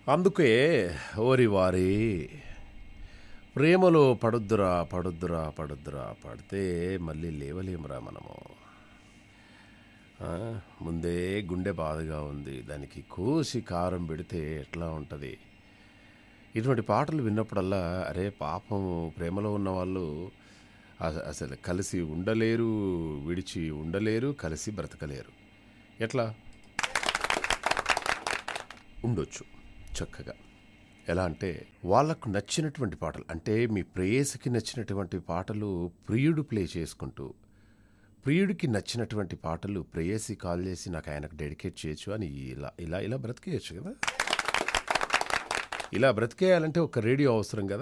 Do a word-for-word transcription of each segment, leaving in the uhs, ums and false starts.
అందుకే ఓరి వారి ప్రేమలో పడుద్దురా పడుద్దురా పడుద్దురా పడితే మళ్ళీ లేవలేమురా మనము. ఆ, ముందే గుండె బాధగా ఉంది, దానికి కోసి కారం పెడితే ఎట్లా ఉంటుంది? ఇటువంటి పాటలు విన్నప్పుడల్లా అరే పాపం ప్రేమలో ఉన్న వాళ్ళు అస- అసలు కలిసి ఉండలేరు, విడిచి ఉండలేరు, కలిసి బ్రతకలేరు. ఎట్లా ఉండొచ్చు చక్కగా? ఎలా అంటే వాళ్ళకు నచ్చినటువంటి పాటలు, అంటే మీ ప్రేయసికి నచ్చినటువంటి పాటలు ప్రియుడు ప్లే చేసుకుంటూ, ప్రియుడికి నచ్చినటువంటి పాటలు ప్రేయసి కాల్ చేసి నాకు ఆయనకు డెడికేట్ చేయొచ్చు అని ఇలా ఇలా ఇలా బ్రతికేయచ్చు కదా. ఇలా బ్రతికేయాలంటే ఒక రేడియో అవసరం కదా.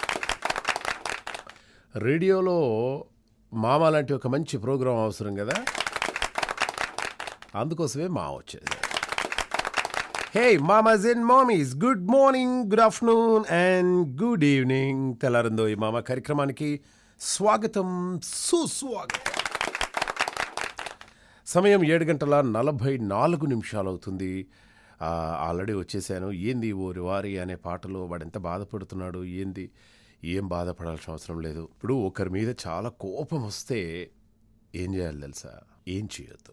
రేడియోలో మామ లాంటి ఒక మంచి ప్రోగ్రాం అవసరం కదా. అందుకోసమే మా వచ్చేది. హే మామాస్ అండ్ మామీస్, good morning, good afternoon and good evening. తెల్లారిందో ఈ మామ కార్యక్రమానికి స్వాగతం, సుస్వాగతం. సమయం ఏడు గంటల నలభై నాలుగు నిమిషాలు అవుతుంది. ఆల్రెడీ వచ్చేసాను. ఏంది ఓరి వారి అనే పాటలో వాడు ఎంత బాధపడుతున్నాడు, ఏంది? ఏం బాధపడాల్సిన అవసరం లేదు. ఇప్పుడు ఒకరి మీద చాలా కోపం వస్తే ఏం చేయాలి తెలుసా? ఏం చేయొద్దు.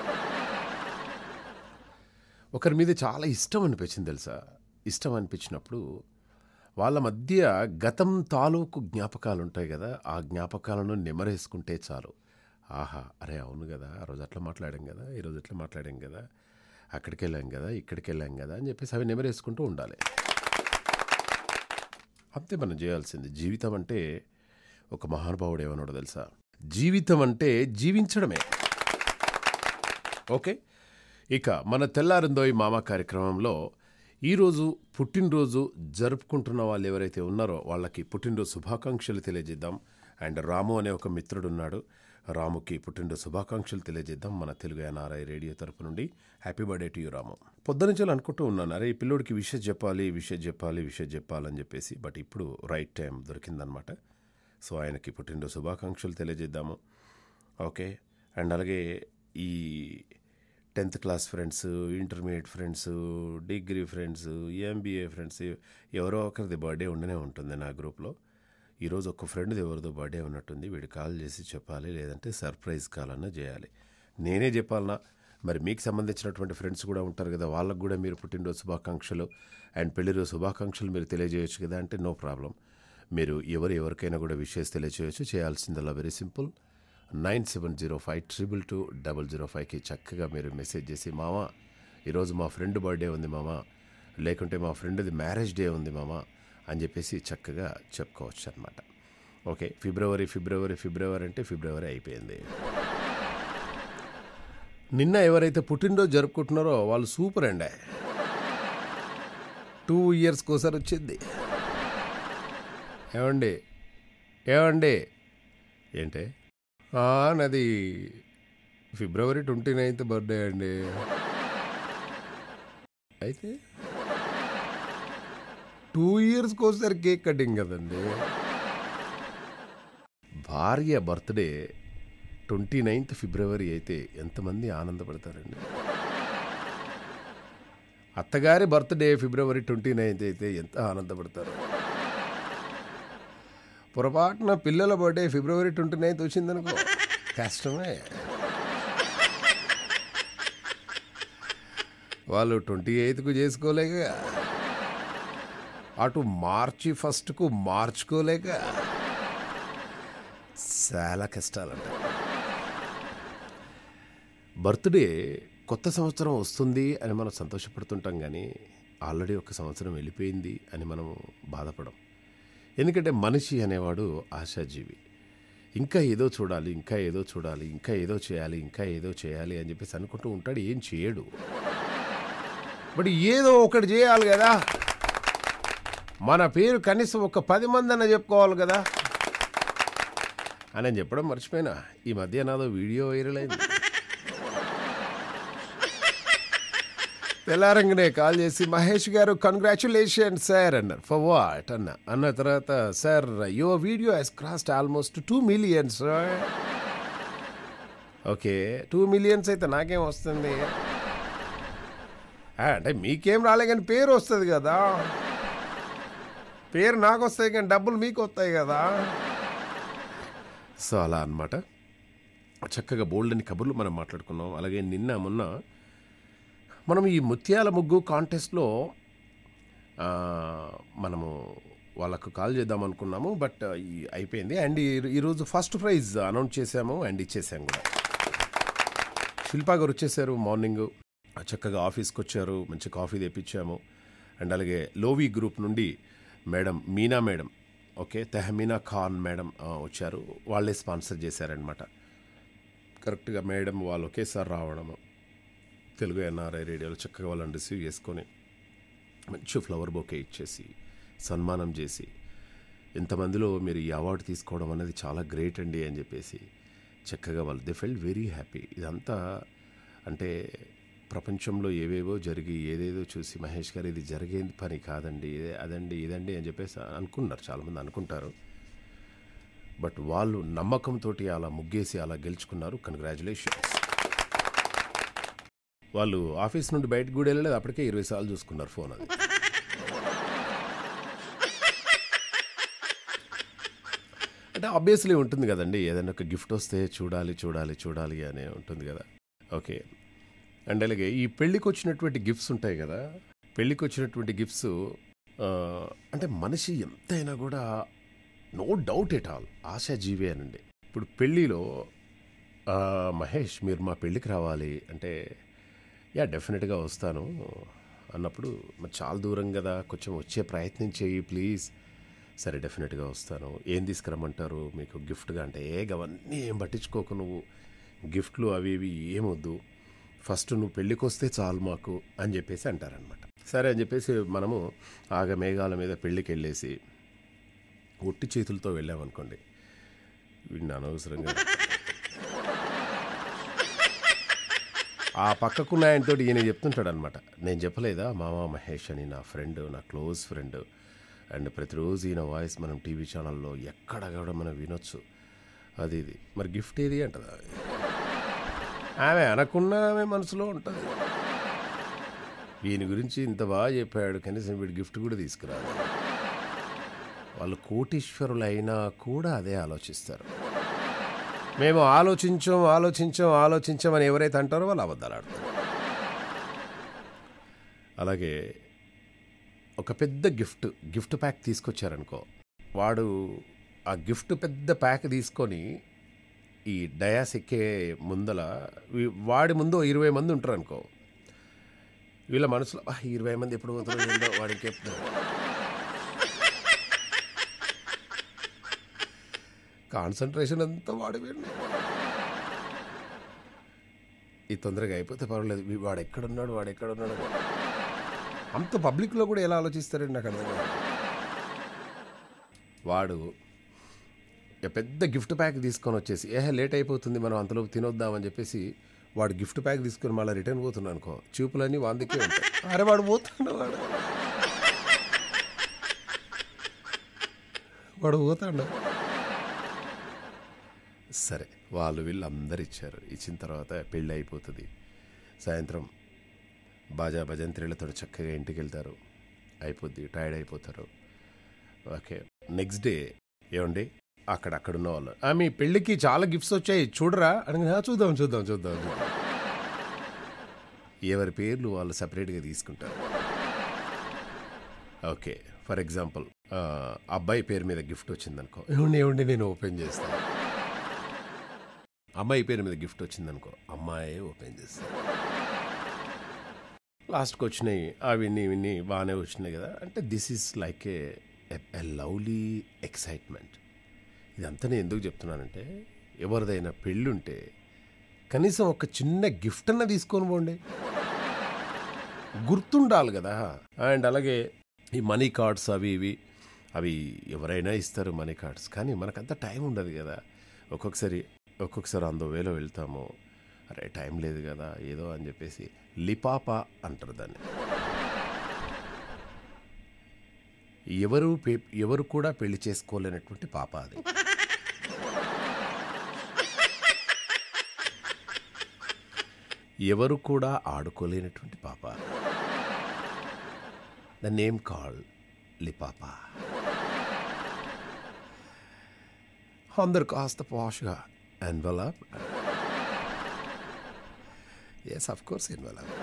ఒకరి మీద చాలా ఇష్టం అనిపించింది తెలుసా? ఇష్టం అనిపించినప్పుడు వాళ్ళ మధ్య గతం తాలూకు జ్ఞాపకాలు ఉంటాయి కదా, ఆ జ్ఞాపకాలను నెమరేసుకుంటే చాలు. ఆహా, అరే అవును కదా, ఆ రోజు అట్లా మాట్లాడాం కదా, ఈరోజు ఎట్లా మాట్లాడాం కదా, అక్కడికి వెళ్ళాం కదా, ఇక్కడికి వెళ్ళాం కదా అని చెప్పేసి అవి నెమరేసుకుంటూ ఉండాలి. అంతే మనం చేయాల్సింది. జీవితం అంటే ఒక మహానుభావుడు ఏమన్నాడో తెలుసా? జీవితం అంటే జీవించడమే. ఓకే, ఇక మన తెల్లారిందో ఈ మామ కార్యక్రమంలో ఈరోజు పుట్టినరోజు జరుపుకుంటున్న వాళ్ళు ఎవరైతే ఉన్నారో వాళ్ళకి పుట్టినరోజు శుభాకాంక్షలు తెలియజేద్దాం. అండ్ రాము అనే ఒక మిత్రుడు ఉన్నాడు, రాముకి పుట్టినరోజు శుభాకాంక్షలు తెలియజేద్దాం మన తెలుగు ఎన్ఆర్ఐ రేడియో తరపు నుండి. Happy birthday to you Ramu. పొద్దునుంచి అనుకుంటూ ఉన్నాను, అరే ఈ పిల్లోడికి విషయం చెప్పాలి విషయం చెప్పాలి విషయం చెప్పాలని చెప్పేసి, బట్ ఇప్పుడు రైట్ టైం దొరికిందనమాట. సో ఆయనకి పుట్టినరోజు శుభాకాంక్షలు తెలియజేద్దాము. ఓకే, అండ్ అలాగే ఈ tenth class friends, intermediate friends, degree friends, MBA friends, ఎవరో ఒకరిది బర్త్డే ఉండనే ఉంటుంది నా గ్రూప్లో. ఈరోజు ఒక ఫ్రెండ్ది ఎవరిదో బర్త్డే ఉన్నట్టుంది, వీడు కాల్ చేసి చెప్పాలి, లేదంటే సర్ప్రైజ్ కాల్ అన్నా చేయాలి. నేనే చెప్పాలన్నా? మరి మీకు సంబంధించినటువంటి ఫ్రెండ్స్ కూడా ఉంటారు కదా, వాళ్ళకు కూడా మీరు పుట్టినరోజు శుభాకాంక్షలు అండ్ పెళ్లిరోజు శుభాకాంక్షలు మీరు తెలియజేయచ్చు కదా. అంటే నో ప్రాబ్లం, మీరు ఎవరు ఎవరికైనా కూడా విషెస్ తెలియజేయచ్చు. చేయాల్సిందల్లా very simple, nine seven zero five triple two double zero ఫైవ్కి చక్కగా మీరు మెసేజ్ చేసి, మామ ఈరోజు మా ఫ్రెండ్ బర్త్డే ఉంది మామ, లేకుంటే మా ఫ్రెండ్ది మ్యారేజ్ డే ఉంది మామ అని చెప్పేసి చక్కగా చెప్పుకోవచ్చు అనమాట. ఓకే, ఫిబ్రవరి ఫిబ్రవరి ఫిబ్రవరి అంటే ఫిబ్రవరి అయిపోయింది. నిన్న ఎవరైతే పుట్టినరోజు జరుపుకుంటున్నారో వాళ్ళు సూపర్ అండి. టూ ఇయర్స్కి ఒకసారి వచ్చింది. ఏమండి ఏమండి ఏంటే? నాది ఫిబ్రవరి ట్వంటీ నైన్త్ బర్త్డే అండి. అయితే టూ ఇయర్స్కి ఒకసారి కేక్ కటింగ్ కదండి. భార్య బర్త్డే ట్వంటీ నైన్త్ ఫిబ్రవరి అయితే ఎంతమంది ఆనందపడతారండి. అత్తగారి బర్త్డే ఫిబ్రవరి ట్వంటీ నైన్త్ అయితే ఎంత ఆనందపడతారు. పొరపాటున పిల్లల బర్త్డే ఫిబ్రవరి ట్వంటీ నైన్త్ వచ్చిందనుకో కష్టమే. వాళ్ళు ట్వంటీ ఎయిత్కు చేసుకోలేక, అటు మార్చి ఫస్ట్కు మార్చుకోలేక చాలా కష్టాలంట. బర్త్డే కొత్త సంవత్సరం వస్తుంది అని మనం సంతోషపడుతుంటాం, కానీ ఆల్రెడీ ఒక సంవత్సరం వెళ్ళిపోయింది అని మనం బాధపడం. ఎందుకంటే మనిషి అనేవాడు ఆశాజీవి. ఇంకా ఏదో చూడాలి, ఇంకా ఏదో చూడాలి, ఇంకా ఏదో చేయాలి, ఇంకా ఏదో చేయాలి అని చెప్పేసి అనుకుంటూ ఉంటాడు. ఏం చేయడు, బట్ ఏదో ఒకటి చేయాలి కదా. మన పేరు కనీసం ఒక పది మంది అన్న చెప్పుకోవాలి కదా అని చెప్పడం మర్చిపోయినా. ఈ మధ్య నాదో వీడియో వైరల్ అయింది. తెల్లారంగానే కాల్ చేసి, మహేష్ గారు కంగ్రాచులేషన్ సార్ అన్నారు. ఫర్ వాట్ అన్న అన్న తర్వాత, sir your video has crossed almost two millions. Okay, two millions అయితే నాకేం వస్తుంది. ఆ, అంటే మీకేం రాలే కానీ పేరు వస్తుంది కదా, పేరు నాకు వస్తాయి కానీ డబ్బులు మీకు వస్తాయి కదా. సో అలా అన్నమాట. చక్కగా బోల్డ్ అని కబుర్లు మనం మాట్లాడుకున్నాం. అలాగే నిన్న మొన్న మనం ఈ ముత్యాల ముగ్గు కాంటెస్ట్లో ఆ, మనము వాళ్ళకు కాల్ చేద్దాం అనుకున్నాము, బట్ ఈ అయిపోయింది. అండ్ ఈ- ఈరోజు ఫస్ట్ ప్రైజ్ అనౌన్స్ చేసాము అండ్ ఇచ్చేసాము కూడా. శిల్పా గారు వచ్చేసారు మార్నింగ్, చక్కగా ఆఫీస్కి వచ్చారు, మంచి కాఫీ తెప్పించాము. అండ్ అలాగే లోవి గ్రూప్ నుండి madam Meena madam, okay, Tehmina Khan madam ఆ, వచ్చారు. వాళ్ళే స్పాన్సర్ చేశారనమాట. కరెక్ట్గా మేడం వాళ్ళు ఒకేసారి రావడము, తెలుగు ఎన్ఆర్ఐ రేడియోలో చక్కగా వాళ్ళని రిసీవ్ చేసుకొని మంచి ఫ్లవర్ బొకే ఇచ్చేసి సన్మానం చేసి, ఇంతమందిలో మీరు ఈ అవార్డు తీసుకోవడం అనేది చాలా గ్రేట్ అండి అని చెప్పేసి చక్కగా వాళ్ళు దే ఫెల్ట్ వెరీ హ్యాపీ. ఇదంతా అంటే ప్రపంచంలో ఏవేవో జరిగి ఏదేదో చూసి మహేష్ గారు ఇది జరిగేది పని కాదండి, ఇదే అదండి ఇదండి అని చెప్పేసి అనుకున్నారు, చాలామంది అనుకుంటారు. బట్ వాళ్ళు నమ్మకంతో అలా ముగ్గేసి అలా గెలుచుకున్నారు. కంగ్రాచులేషన్స్. వాళ్ళు ఆఫీస్ నుండి బయటకు కూడా వెళ్ళలేదు, అప్పటికే ఇరవై సార్లు చూసుకున్నారు ఫోన్. అది అంటే ఆబ్వియస్లీ ఉంటుంది కదండి, ఏదైనా ఒక గిఫ్ట్ వస్తే చూడాలి చూడాలి చూడాలి అనే ఉంటుంది కదా. ఓకే. అండ్ అలాగే ఈ పెళ్ళికి వచ్చినటువంటి గిఫ్ట్స్ ఉంటాయి కదా, పెళ్ళికి వచ్చినటువంటి గిఫ్ట్స్ అంటే మనిషి ఎంతైనా కూడా నో డౌట్ ఎట్ ఆల్ ఆశాజీవి అనండి. ఇప్పుడు పెళ్ళిలో ఆ, మహేష్ మీరు మా పెళ్ళికి రావాలి అంటే యా డెఫినెట్గా వస్తాను అన్నప్పుడు, మరి చాలా దూరం కదా, కొంచెం వచ్చే ప్రయత్నం చేయి ప్లీజ్. సరే డెఫినెట్గా వస్తాను. ఏం తీసుకురమ్మంటారు మీకు గిఫ్ట్గా అంటే, ఏ అవన్నీ ఏం పట్టించుకోకు నువ్వు, గిఫ్ట్లు అవి ఇవి ఏమొద్దు, ఫస్ట్ నువ్వు పెళ్ళికి వస్తే చాలు మాకు అని చెప్పేసి అంటారనమాట. సరే అని చెప్పేసి మనము ఆగ మేఘాల మీద పెళ్ళికి వెళ్ళేసి ఒట్టి చేతులతో వెళ్ళామనుకోండి, వీడిని అనవసరంగా ఆ పక్కకున్న ఆయనతో ఈయన చెప్తుంటాడు అనమాట, నేను చెప్పలేదా మామ మహేష్ అని నా ఫ్రెండ్, నా క్లోజ్ ఫ్రెండ్, అండ్ ప్రతిరోజు ఈయన వాయిస్ మనం టీవీ ఛానల్లో ఎక్కడ కూడా మనం వినొచ్చు, అది ఇది, మరి గిఫ్ట్ ఏది అంటది ఆమె. అనకున్న ఆమె మనసులో ఉంటుంది, ఈయన గురించి ఇంత బాగా చెప్పాడు కనీసం వీడి గిఫ్ట్ కూడా తీసుకురాదు. వాళ్ళు కోటీశ్వరులైనా కూడా అదే ఆలోచిస్తారు. మేము ఆలోచించాం ఆలోచించాం ఆలోచించాం అని ఎవరైతే అంటారో వాళ్ళు అబద్ధాలు ఆడతారు. అలాగే ఒక పెద్ద గిఫ్ట్ గిఫ్ట్ ప్యాక్ తీసుకొచ్చారనుకో, వాడు ఆ గిఫ్ట్ పెద్ద ప్యాక్ తీసుకొని ఈ డయాస్ ఎక్కే ముందల వీ- వాడి ముందు ఓ ఇరవై మంది ఉంటారు అనుకో, వీళ్ళ మనసులో "ఆ, ఇరవై మంది ఎప్పుడు పోతారో ఏందో వాడికి చెప్తారు." కాన్సన్ట్రేషన్ అంతా వాడి మీద. ఈ తొందరగా అయిపోతే పర్వాలేదు, వీ- వాడు ఎక్కడున్నాడు వాడు ఎక్కడున్నాడు అంత పబ్లిక్లో కూడా ఎలా ఆలోచిస్తారండి నాకు అర్థం కాదు. వాడు ఇక పెద్ద గిఫ్ట్ ప్యాక్ తీసుకొని వచ్చేసి ఏహే లేట్ అయిపోతుంది మనం అంతలోపు తినొద్దామని చెప్పేసి వాడు గిఫ్ట్ ప్యాక్ తీసుకొని మళ్ళీ రిటర్న్ పోతున్నాను అనుకో, చూపులన్నీ వాందికే ఉంటాయి. అరే వాడు పోతాడు వాడు వాడు పోతాడు. సరే వాళ్ళు వీళ్ళు అందరు ఇచ్చారు. ఇచ్చిన తర్వాత పెళ్ళి అయిపోతుంది. సాయంత్రం బాజా భజంత్రీలతో చక్కగా ఇంటికి వెళ్తారు, అయిపోద్ది, టైర్డ్ అయిపోతారు. ఓకే. నెక్స్ట్ డే ఏమండి అక్కడ అక్కడ ఉన్న వాళ్ళు "ఆ, మీ పెళ్ళికి చాలా గిఫ్ట్స్ వచ్చాయి చూడరా అని, "ఆ, చూద్దాం చూద్దాం చూద్దాం చూద్దాం." ఎవరి పేర్లు వాళ్ళు సపరేట్గా తీసుకుంటారు. ఓకే. ఫర్ ఎగ్జాంపుల్ అబ్బాయి పేరు మీద గిఫ్ట్ వచ్చిందనుకో, ఏమండి ఏమండి నేను ఓపెన్ చేస్తాను. అమ్మాయి పేరు మీద గిఫ్ట్ వచ్చిందనుకో, అమ్మాయి ఓపెన్ చేస్తాను. లాస్ట్కి వచ్చినాయి అవిన్ని ఇవన్నీ బాగానే వచ్చినాయి కదా అంటే, this is like a a lovely excitement. ఇదంతా నేను ఎందుకు చెప్తున్నానంటే, ఎవరిదైనా పెళ్ళుంటే కనీసం ఒక చిన్న గిఫ్ట్ అన్న తీసుకొని పోండి, గుర్తుండాలి కదా. అండ్ అలాగే ఈ మనీ కార్డ్స్ అవి ఇవి అవి ఎవరైనా ఇస్తారు మనీ కార్డ్స్, కానీ మనకంత టైం ఉండదు కదా. ఒక్కొక్కసారి ఒక్కొక్కసారి అందో వేలో వెళ్తాము, అరే టైం లేదు కదా ఏదో అని చెప్పేసి లిపాపా అంటారు దాన్ని. ఎవరు పే- ఎవరు కూడా పెళ్లి చేసుకోలేనటువంటి పాప అది. ఎవరు కూడా ఆడుకోలేనటువంటి పాప. ద నేమ్ కాల్డ్ లిపాపా. అందరు కాస్త పాష్గా envelope. Yes of course envelope.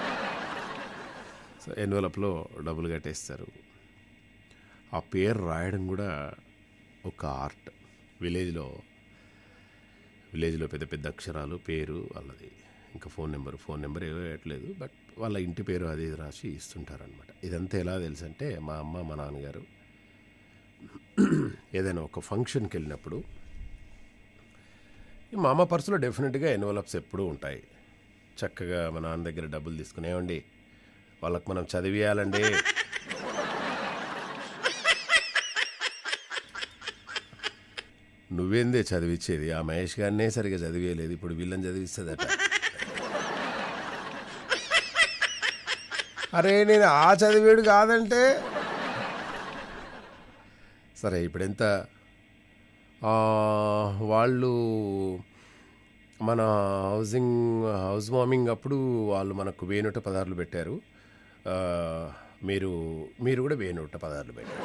So ఎన్వలప్లో డబ్బులు కట్టేస్తారు. ఆ పేరు రాయడం కూడా ఒక ఆర్ట్. విలేజ్లో విలేజ్లో పెద్ద పెద్ద అక్షరాలు, పేరు వాళ్ళది, ఇంకా ఫోన్ నెంబరు ఫోన్ నెంబర్ ఏవో వేయట్లేదు, బట్ వాళ్ళ ఇంటి పేరు అది రాసి ఇస్తుంటారనమాట. ఇదంతా ఎలా తెలుసు అంటే మా అమ్మ మా నాన్నగారు ఏదైనా ఒక ఫంక్షన్కి వెళ్ళినప్పుడు మా అమ్మ పర్సులో డెఫినెట్గా ఎన్వలప్స్ ఎప్పుడూ ఉంటాయి. చక్కగా మా నాన్న దగ్గర డబ్బులు తీసుకుని, ఏమండి వాళ్ళకి మనం చదివేయాలండి, నువ్వేందే చదివించేది, ఆ మహేష్ గారినే సరిగా చదివేయలేదు, ఇప్పుడు వీళ్ళని చదివిస్తుందట. అరే నేను ఆ చదివేడు కాదంటే సరే. ఇప్పుడు ఎంత వాళ్ళు మన హౌసింగ్ హౌస్ వార్మింగ్ అప్పుడు వాళ్ళు మనకు వెయ్యి నూట పదహారులు పెట్టారు, మీరు మీరు కూడా వెయ్యి నూట పదహారులు పెట్టారు.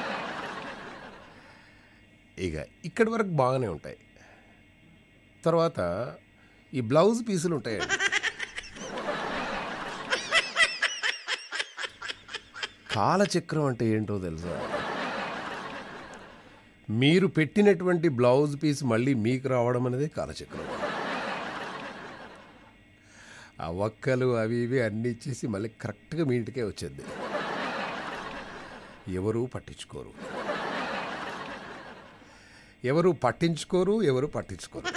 ఇక ఇక్కడి వరకు బాగానే ఉంటాయి. తర్వాత ఈ బ్లౌజ్ పీసులు ఉంటాయండి, కాలచక్రం అంటే ఏంటో తెలుసా? మీరు పెట్టినటువంటి బ్లౌజ్ పీస్ మళ్ళీ మీకు రావడం అనేది కాలచక్రం. ఆ ఒక్కలు అవి ఇవి అన్నీ ఇచ్చేసి మళ్ళీ కరెక్ట్గా మీ ఇంటికే వచ్చేది. ఎవరు పట్టించుకోరు, ఎవరు పట్టించుకోరు ఎవరు పట్టించుకోరు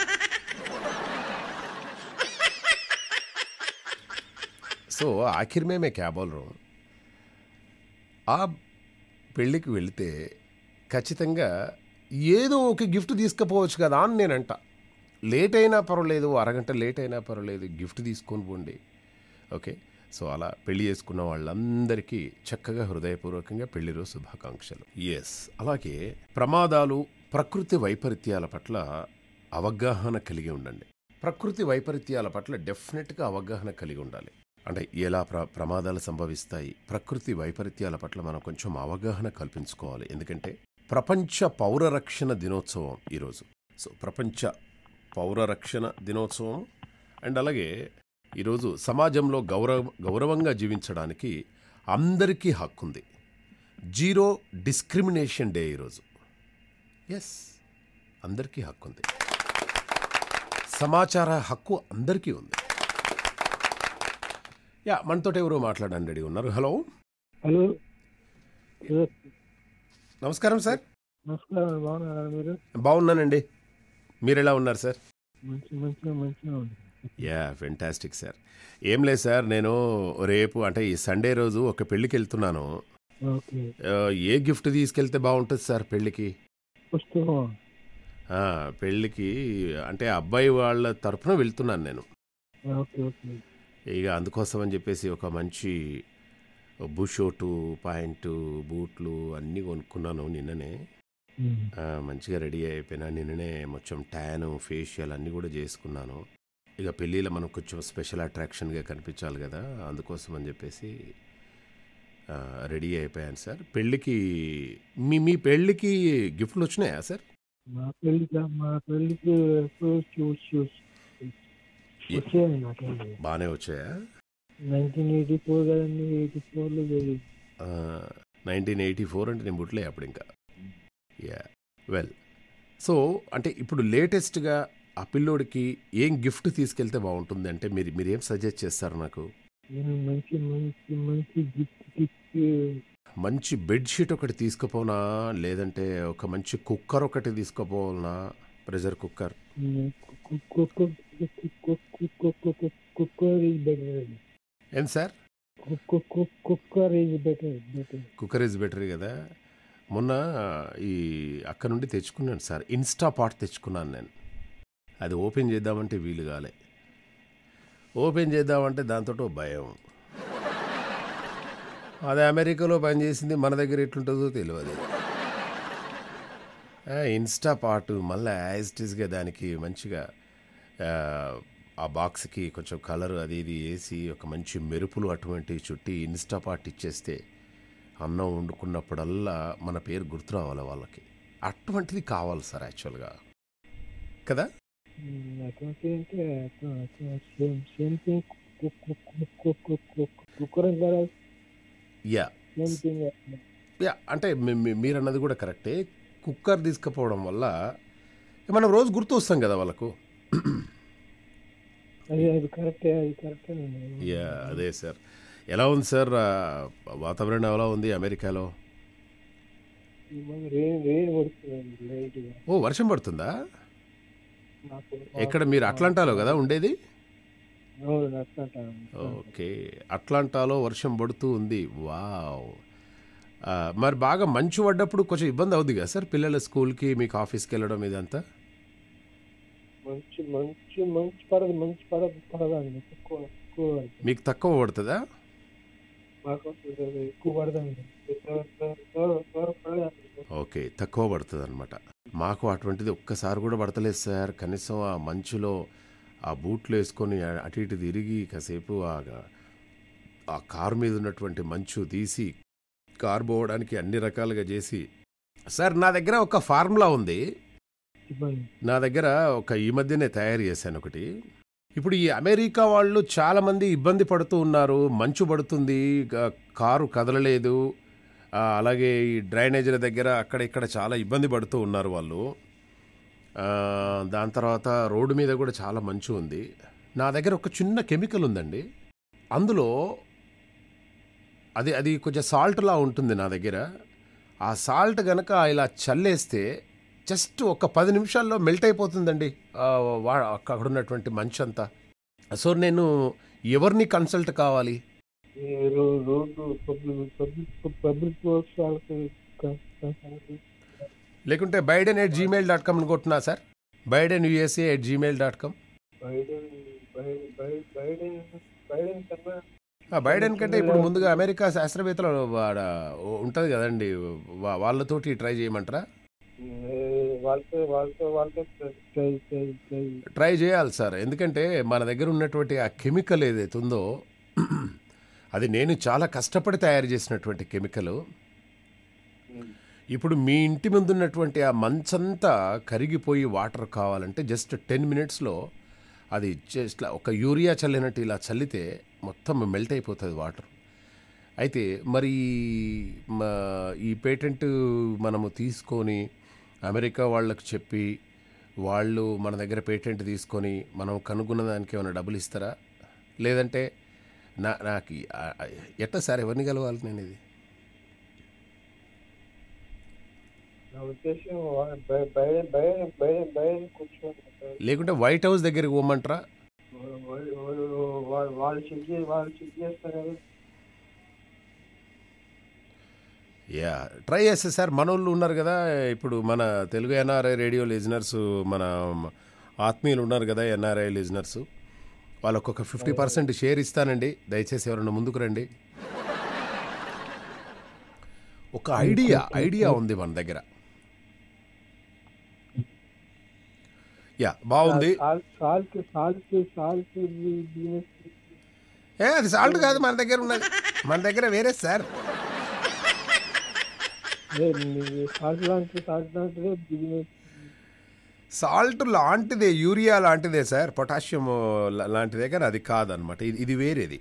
సో ఆఖిర్ మే మే క్యా బోల్ రహా హూं, ఆ పెళ్ళికి వెళితే ఖచ్చితంగా ఏదో ఒక గిఫ్ట్ తీసుకుపోవచ్చు కదా అని నేనంట. లేట్ అయినా పర్వాలేదు, అరగంట లేట్ అయినా పర్వాలేదు, గిఫ్ట్ తీసుకొని పోండి. ఓకే, సో అలా పెళ్లి చేసుకున్న వాళ్ళందరికీ చక్కగా హృదయపూర్వకంగా పెళ్లి రోజు శుభాకాంక్షలు. ఎస్, అలాగే ప్రమాదాలు, ప్రకృతి వైపరీత్యాల పట్ల అవగాహన కలిగి ఉండండి. ప్రకృతి వైపరీత్యాల పట్ల డెఫినెట్గా అవగాహన కలిగి ఉండాలి. అంటే ఎలా ప్ర ప్రమాదాలు సంభవిస్తాయి, ప్రకృతి వైపరీత్యాల పట్ల మనం కొంచెం అవగాహన కల్పించుకోవాలి. ఎందుకంటే ప్రపంచ పౌర రక్షణ దినోత్సవం ఈరోజు. సో ప్రపంచ పౌర రక్షణ దినోత్సవం అండ్ అలాగే ఈరోజు సమాజంలో గౌరవ గౌరవంగా జీవించడానికి అందరికీ హక్కు ఉంది. జీరో డిస్క్రిమినేషన్ డే ఈరోజు. ఎస్, అందరికీ హక్కు ఉంది. సమాచార హక్కు అందరికీ ఉంది. యా, మనతో ఎవరో మాట్లాడండి రెడీ ఉన్నారు. హలో హలో నమస్కారం సార్. నమస్కారం, బాగున్నారా మీరు? బాగున్నానండి, మీరు ఎలా ఉన్నారు సార్? మంచి మంచిగా మంచిగా ఉంది. Yeah, fantastic sir. ఏం లేదు సార్, నేను రేపు అంటే ఈ సండే రోజు ఒక పెళ్ళికి వెళ్తున్నాను. ఓకే, ఆ, ఏ గిఫ్ట్ తీసుకెళ్తే బాగుంటుంది సార్ పెళ్ళికి? పుస్తకం. ఆ, పెళ్ళికి అంటే అబ్బాయి వాళ్ళ తరఫున వెళ్తున్నాను నేను. Okay okay. ఇక అందుకోసం అని చెప్పేసి ఒక మంచి బుషోటు, ప్యాంటు, బూట్లు అన్నీ కొనుక్కున్నాను నిన్ననే. ఉమ్. ఆ, మంచిగా రెడీ అయిపోయినా. నిన్ననే మొత్తం ట్యాను, ఫేషియల్ అన్నీ కూడా చేసుకున్నాను. ఇక పెళ్ళిలో మనం కొంచెం స్పెషల్ అట్రాక్షన్గా కనిపించాలి కదా, అందుకోసం అని చెప్పేసి ఆ, రెడీ అయిపోయాను సార్. పెళ్ళికి మీ మీ పెళ్ళికి గిఫ్ట్లు వచ్చినాయా సార్? మా పెళ్ళికి మా పెళ్ళికి షూస్ షూస్ షూస్ వచ్చాయి. నాకేంటి బాగానే వచ్చాయా? నైన్టీన్ ఎయిటీ ఫోర్ కదండి, ఎయిటీ ఫోర్లో జరిగింది. నైన్టీన్ ఎయిటీ ఫోర్ అంటే నేను పుట్టలే అప్పుడు ఇంకా. యా, వెల్, సో అంటే ఇప్పుడు లేటెస్ట్గా ఆ పిల్లోడికి ఏం గిఫ్ట్ తీసుకెళ్తే బాగుంటుంది అంటే మీరు మీరు ఏం సజెస్ట్ చేస్తారు నాకు? నేను మంచి మంచి మంచి గిఫ్ట్ గిఫ్ట్ మంచి బెడ్షీట్ ఒకటి తీసుకుపోనా, లేదంటే ఒక మంచి కుక్కర్ ఒకటి తీసుకుపోనా? Pressure cooker. Cooker is better. ఏం sir? Cooker is better better cooker is better కదా. మొన్న ఈ అక్కడ నుండి తెచ్చుకున్నాను సార్, ఇన్స్టా పాట్ తెచ్చుకున్నాను నేను. అది ఓపెన్ చేద్దామంటే వీలు కాలే. ఓపెన్ చేద్దామంటే దాంతో భయం. అది అమెరికాలో పనిచేసింది, మన దగ్గర ఎట్లుంటుందో తెలియదు. ఇన్స్టా పాటు మళ్ళీ యాజిటీస్గా దానికి మంచిగా ఆ బాక్స్కి కొంచెం కలర్ అది ఇది వేసి ఒక మంచి మెరుపులు అటువంటివి చుట్టి ఇన్స్టా పాట్ ఇచ్చేస్తే అన్నం వండుకున్నప్పుడల్లా మన పేరు గుర్తు రావాలి వాళ్ళకి. అటువంటిది కావాలి సార్ యాక్చువల్గా కదా. అటువంటి అంటే సేమ్ సేమ్ థింగ్ కుక్కర్ కదా, యా సేమ్ థింగ్. యా అంటే మీ- మీ- మీరు అన్నది కూడా కరెక్టే. కుక్కర్ తీసుకుపోవడం వల్ల మనం రోజు గుర్తు వస్తాం కదా వాళ్ళకు. అది అది కరెక్టే, అది కరెక్టే. యా అదే సార్. ఎలా ఉంది సార్ ఆ, వాతావరణం ఎలా ఉంది అమెరికాలో? రెయిన్ రెయిన్ పడుతుంది లైట్గా. ఓ వర్షం పడుతుందా? నాకు ఎక్కడ మీరు అట్లాంటాలో కదా ఉండేది? నచ్చుంటాను. ఓకే, అట్లాంటాలో వర్షం పడుతూ ఉంది. వావ్. ఆ, మరి బాగా మంచు పడ్డప్పుడు కొంచెం ఇబ్బంది అవుద్ది కదా సార్ పిల్లల స్కూల్కి మీకు ఆఫీస్కి వెళ్ళడం ఇదంతా? మంచి మంచి మంచి పడదు, మంచి పడదు పడదండి. ఎక్కువ ఎక్కువ పడుతుంది. మీకు తక్కువ పడుతుందా? మాకు అసలు ఎక్కువ పడదండి. పడదండి. ఓకే, తక్కువ పడుతుంది అనమాట. మాకు అటువంటిది ఒక్కసారి కూడా పడతలేదు సార్. కనీసం ఆ మంచులో ఆ బూట్లు వేసుకొని ఆ- అటు ఇటు తిరిగి కాసేపు ఆ ఆ కారు మీద ఉన్నటువంటి మంచు తీసి కారు పోవడానికి అన్ని రకాలుగా చేసి. సార్ నా దగ్గర ఒక ఫార్ములా ఉంది. ఇబ్బంది. నా దగ్గర ఒక ఈ మధ్యనే తయారు చేశాను ఒకటి. ఇప్పుడు ఈ అమెరికా వాళ్ళు చాలామంది ఇబ్బంది పడుతూ ఉన్నారు. మంచు పడుతుంది, గా- కారు కదలలేదు, ఆ, అలాగే ఈ డ్రైనేజీల దగ్గర అక్కడ ఇక్కడ చాలా ఇబ్బంది పడుతూ ఉన్నారు వాళ్ళు. ఆ, దాని తర్వాత రోడ్డు మీద కూడా చాలా మంచు ఉంది. నా దగ్గర ఒక చిన్న కెమికల్ ఉందండి. అందులో అది అది కొంచెం సాల్ట్లా ఉంటుంది నా దగ్గర. ఆ సాల్ట్ గనక ఇలా చల్లేస్తే జస్ట్ ఒక పది నిమిషాల్లో మెల్ట్ అయిపోతుందండి ఆ, వా- అక్కడ ఉన్నటువంటి మంచు అంతా. సో నేను ఎవరిని కన్సల్ట్ కావాలి? ఈ రో- road public public public works వాళ్ళకి క- క- లేకుంటే Biden at Gmail dot com కొట్టినా sir. Biden USA at Gmail dot com. Biden బై- బై- బైడెన్ బైడెన్ కన్నా ఆ, బైడెన్ కంటే ఇప్పుడు ముందుగా అమెరికా శాస్త్రవేత్తలు వాడ ఉంటుంది కదండి, వా- వాళ్ళతోటి ట్రై చేయమంటారా? ఏ, వాళ్ళతో వాళ్ళతో వాళ్ళతో ట్రై ట్రై ట్రై ట్రై చేయాలి సార్. ఎందుకంటే మన దగ్గర ఉన్నటువంటి ఆ కెమికల్ ఏదైతే ఉందో అది నేను చాలా కష్టపడి తయారు చేసినటువంటి కెమికల్. ఇప్పుడు మీ ఇంటి ముందు ఉన్నటువంటి ఆ మంచంతా కరిగిపోయి వాటర్ కావాలంటే జస్ట్ టెన్ మినిట్స్లో అది జస్ట్ ఒక యూరియా చల్లినట్టు ఇలా చల్లితే మొత్తం మెల్ట్ అయిపోతుంది వాటర్. అయితే మరి మా- ఈ పేటెంట్ మనము తీసుకొని అమెరికా వాళ్ళకు చెప్పి వాళ్ళు మన దగ్గర పేటెంట్ తీసుకొని మనం కనుగొన్న దానికి ఏమైనా డబ్బులు ఇస్తారా? లేదంటే నా నాకు ఈ- ఆ- ఆ- ఎట్లా సార్ ఎవరిని కలవాలి నేను? ఇది నా ఉద్దేశం వా- బై- బైడెన్ బైడెన్ బైడెన్ బైడెన్ కూర్చొని లేకుంటే వైట్ హౌస్ దగ్గరికి పోమంటారా? వాళ్ళు వాళ్ళు- వాళ్ళు వాళ్ళు చెక్ చే వాళ్ళు చెక్ చేస్తారు కదా. యా ట్రై చేస్తే సార్ మన వాళ్ళు ఉన్నారు కదా, ఇప్పుడు మన తెలుగు ఎన్ఆర్ఐ రేడియో లిజనర్స్, మన ఆత్మీయులు ఉన్నారు కదా ఎన్ఆర్ఐ లిజనర్స్, వాళ్ళకు ఒక ఫిఫ్టీ పర్సెంట్ షేర్ ఇస్తానండి. దయచేసి ఎవరైనా ముందుకు రండి. ఒక ఐడియా ఐడియా ఉంది మన దగ్గర. యా బాగుంది. Salt salt salt salt business ఏ అది సాల్ట్ కాదు మన దగ్గర ఉన్నది, మన దగ్గర వేరే సార్. సాల్ట్ లాంటి సాల్ట్ లాంటిదే బిజినెస్. సాల్ట్ లాంటిదే, యూరియా లాంటిదే సార్, పొటాషియం లా- లాంటిదే, కానీ అది కాదనమాట. ఇది ఇది వేరేది.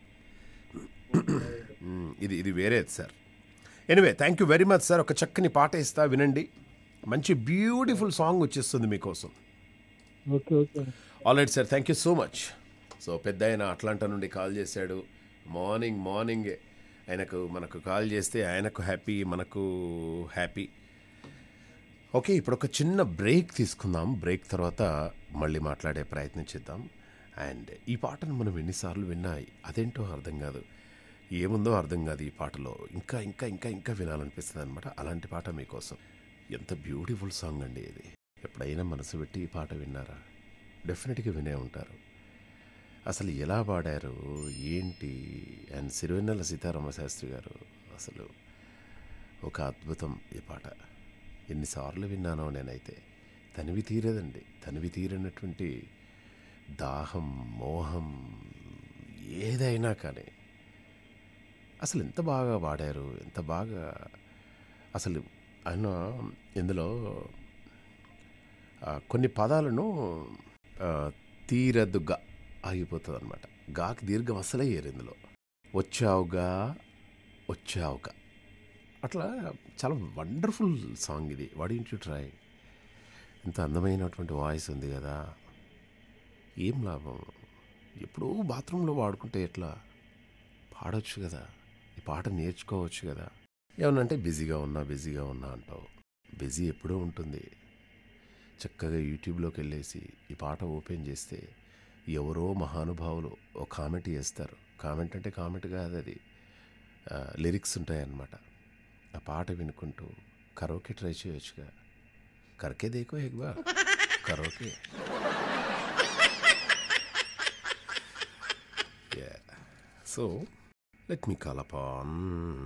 మ్, ఇది ఇది వేరేది సార్. Anyway thank you very much sir. ఒక చక్కని పాట ఇస్తా వినండి. మంచి బ్యూటిఫుల్ సాంగ్ వచ్చేస్తుంది మీకోసం. Okay okay all right sir, thank you so much. So పెద్ద ఆయన అట్లాంటా నుండి కాల్ చేశాడు. మార్నింగ్ మార్నింగ్ ఆయనకు మనకు కాల్ చేస్తే ఆయనకు హ్యాపీ, మనకు హ్యాపీ. ఓకే, ఇప్పుడు ఒక చిన్న బ్రేక్ తీసుకుందాం. బ్రేక్ తర్వాత మళ్ళీ మాట్లాడే ప్రయత్నం చేద్దాం. అండ్ ఈ పాటను మనం ఎన్నిసార్లు విన్నా అదేంటో అర్థం కాదు, ఏముందో అర్థం కాదు ఈ పాటలో. ఇంకా ఇంకా ఇంకా ఇంకా వినాలనిపిస్తుంది అనమాట. అలాంటి పాట మీకోసం. ఎంత బ్యూటిఫుల్ సాంగ్ అండి ఇది. ఎప్పుడైనా మనసు పెట్టి ఈ పాట విన్నారా? డెఫినెట్గా వినే ఉంటారు. అసలు ఎలా పాడారు ఏంటి? అండ్ సిరివెన్నెల సీతారామ శాస్త్రి గారు అసలు ఒక అద్భుతం ఈ పాట. ఎన్నిసార్లు విన్నానో నేనైతే. తనివి తీరదండి, తనివి తీరనటువంటి దాహం, మోహం ఏదైనా కానీ అసలు ఎంత బాగా పాడారు, ఎంత బాగా అసలు ఆయన ఇందులో ఆ, కొన్ని పదాలను ఆ, తీరదుగా ఆగిపోతుంది అనమాట. గాకి దీర్ఘం అసలే ఏరు ఇందులో. వచ్చావుగా వచ్చావుగా అట్లా చాలా వండర్ఫుల్ సాంగ్ ఇది. వాడి ఇంటూ ట్రై. ఎంత అందమైనటువంటి వాయిస్ ఉంది కదా. ఏం లాభం, ఎప్పుడూ బాత్రూంలో వాడుకుంటే ఎట్లా, పాడొచ్చు కదా, ఈ పాట నేర్చుకోవచ్చు కదా. ఏమనంటే బిజీగా ఉన్నా బిజీగా ఉన్నా అంటావు. బిజీ ఎప్పుడూ ఉంటుంది. చక్కగా యూట్యూబ్లోకి వెళ్ళేసి ఈ పాట ఓపెన్ చేస్తే ఎవరో మహానుభావులు ఒక కామెంట్ చేస్తారు. కామెంట్ అంటే కామెంట్ కాదు, అది లిరిక్స్ ఉంటాయన్నమాట. ఆ పాట వినుకుంటూ కరోకే ట్రై చేయొచ్చుగా. కరకే దేకో ఎగ్బా karaoke. So let me call upon.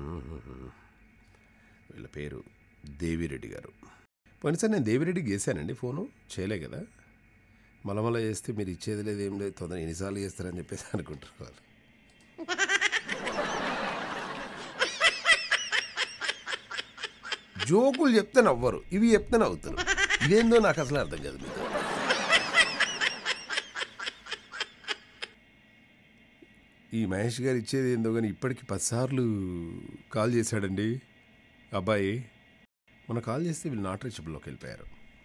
వీళ్ళ పేరు దేవిరెడ్డి గారు. పోయినసారి నేను దేవిరెడ్డికి చేశానండి ఫోను, చేయలే కదా. మళ్ళా మళ్ళీ చేస్తే మీరు ఇచ్చేది లేదు ఏం లేదు, తొందర ఎన్నిసార్లు చేస్తారని చెప్పేసి అనుకుంటారు వాళ్ళు. జోకులు చెప్తే నవ్వరు, ఇవి చెప్తే నవ్వుతారు. ఇదేందో నాకు అసలు అర్థం కాదు. మీకు ఈ మహేష్ గారు ఇచ్చేది ఏందో కానీ ఇప్పటికి పదిసార్లు కాల్ చేశాడండి అబ్బాయి. మొన్న కాల్ చేస్తే వీళ్ళు నాట్ రీచబుల్లోకి వెళ్ళిపోయారు.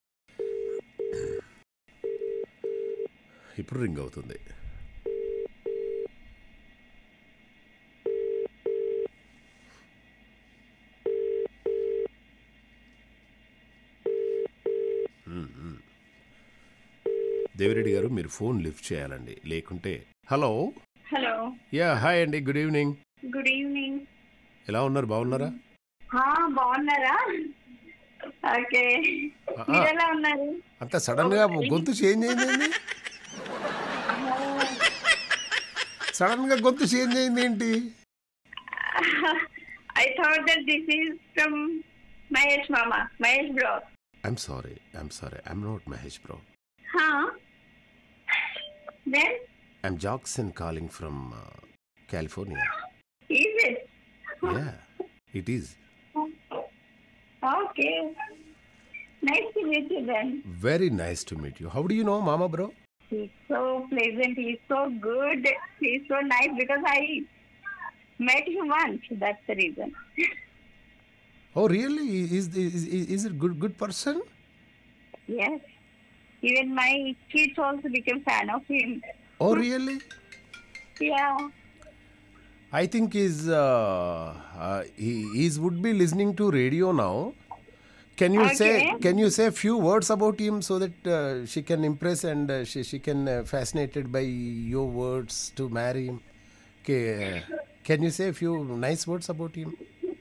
ఇప్పుడు రింగ్ అవుతుంది. దేవిరెడ్డి గారు మీరు ఫోన్ లిఫ్ట్ చేయాలండి, లేకుంటే. Hello hello. యా హాయ్ అండి, గుడ్ ఈవినింగ్. Good evening. ఎలా ఉన్నారు, బాగున్నారా? బాగున్నారా? ఓకే, మీరు ఎలా ఉన్నారు? అంత సడన్ గా గొంతు చేంజ్ అయింది. సడన్ గా గొంతు చేంజ్ అయింది ఏంటి? I thought that this is from Mahesh మామా, Mahesh bro. I'm sorry, I'm sorry, I'm not Mahesh bro. Huh? Then? I'm Jackson calling from uh, California. Is it? Yeah, it is. Okay. Nice to meet you then. Very nice to meet you. How do you know Mama bro? He's so pleasant. He's so good. He's so nice because I met him once. That's the reason. Oh really? Is is is, is it good good person? Yes. Even my kids also became fan of him. Oh really? Yeah. I think he's uh, uh, he he's would be listening to radio now. Can you Okay. say can you say a few words about him so that uh, she can impress and uh, she she can uh, fascinated by your words to marry him? Okay, uh, can you say a few nice words about him?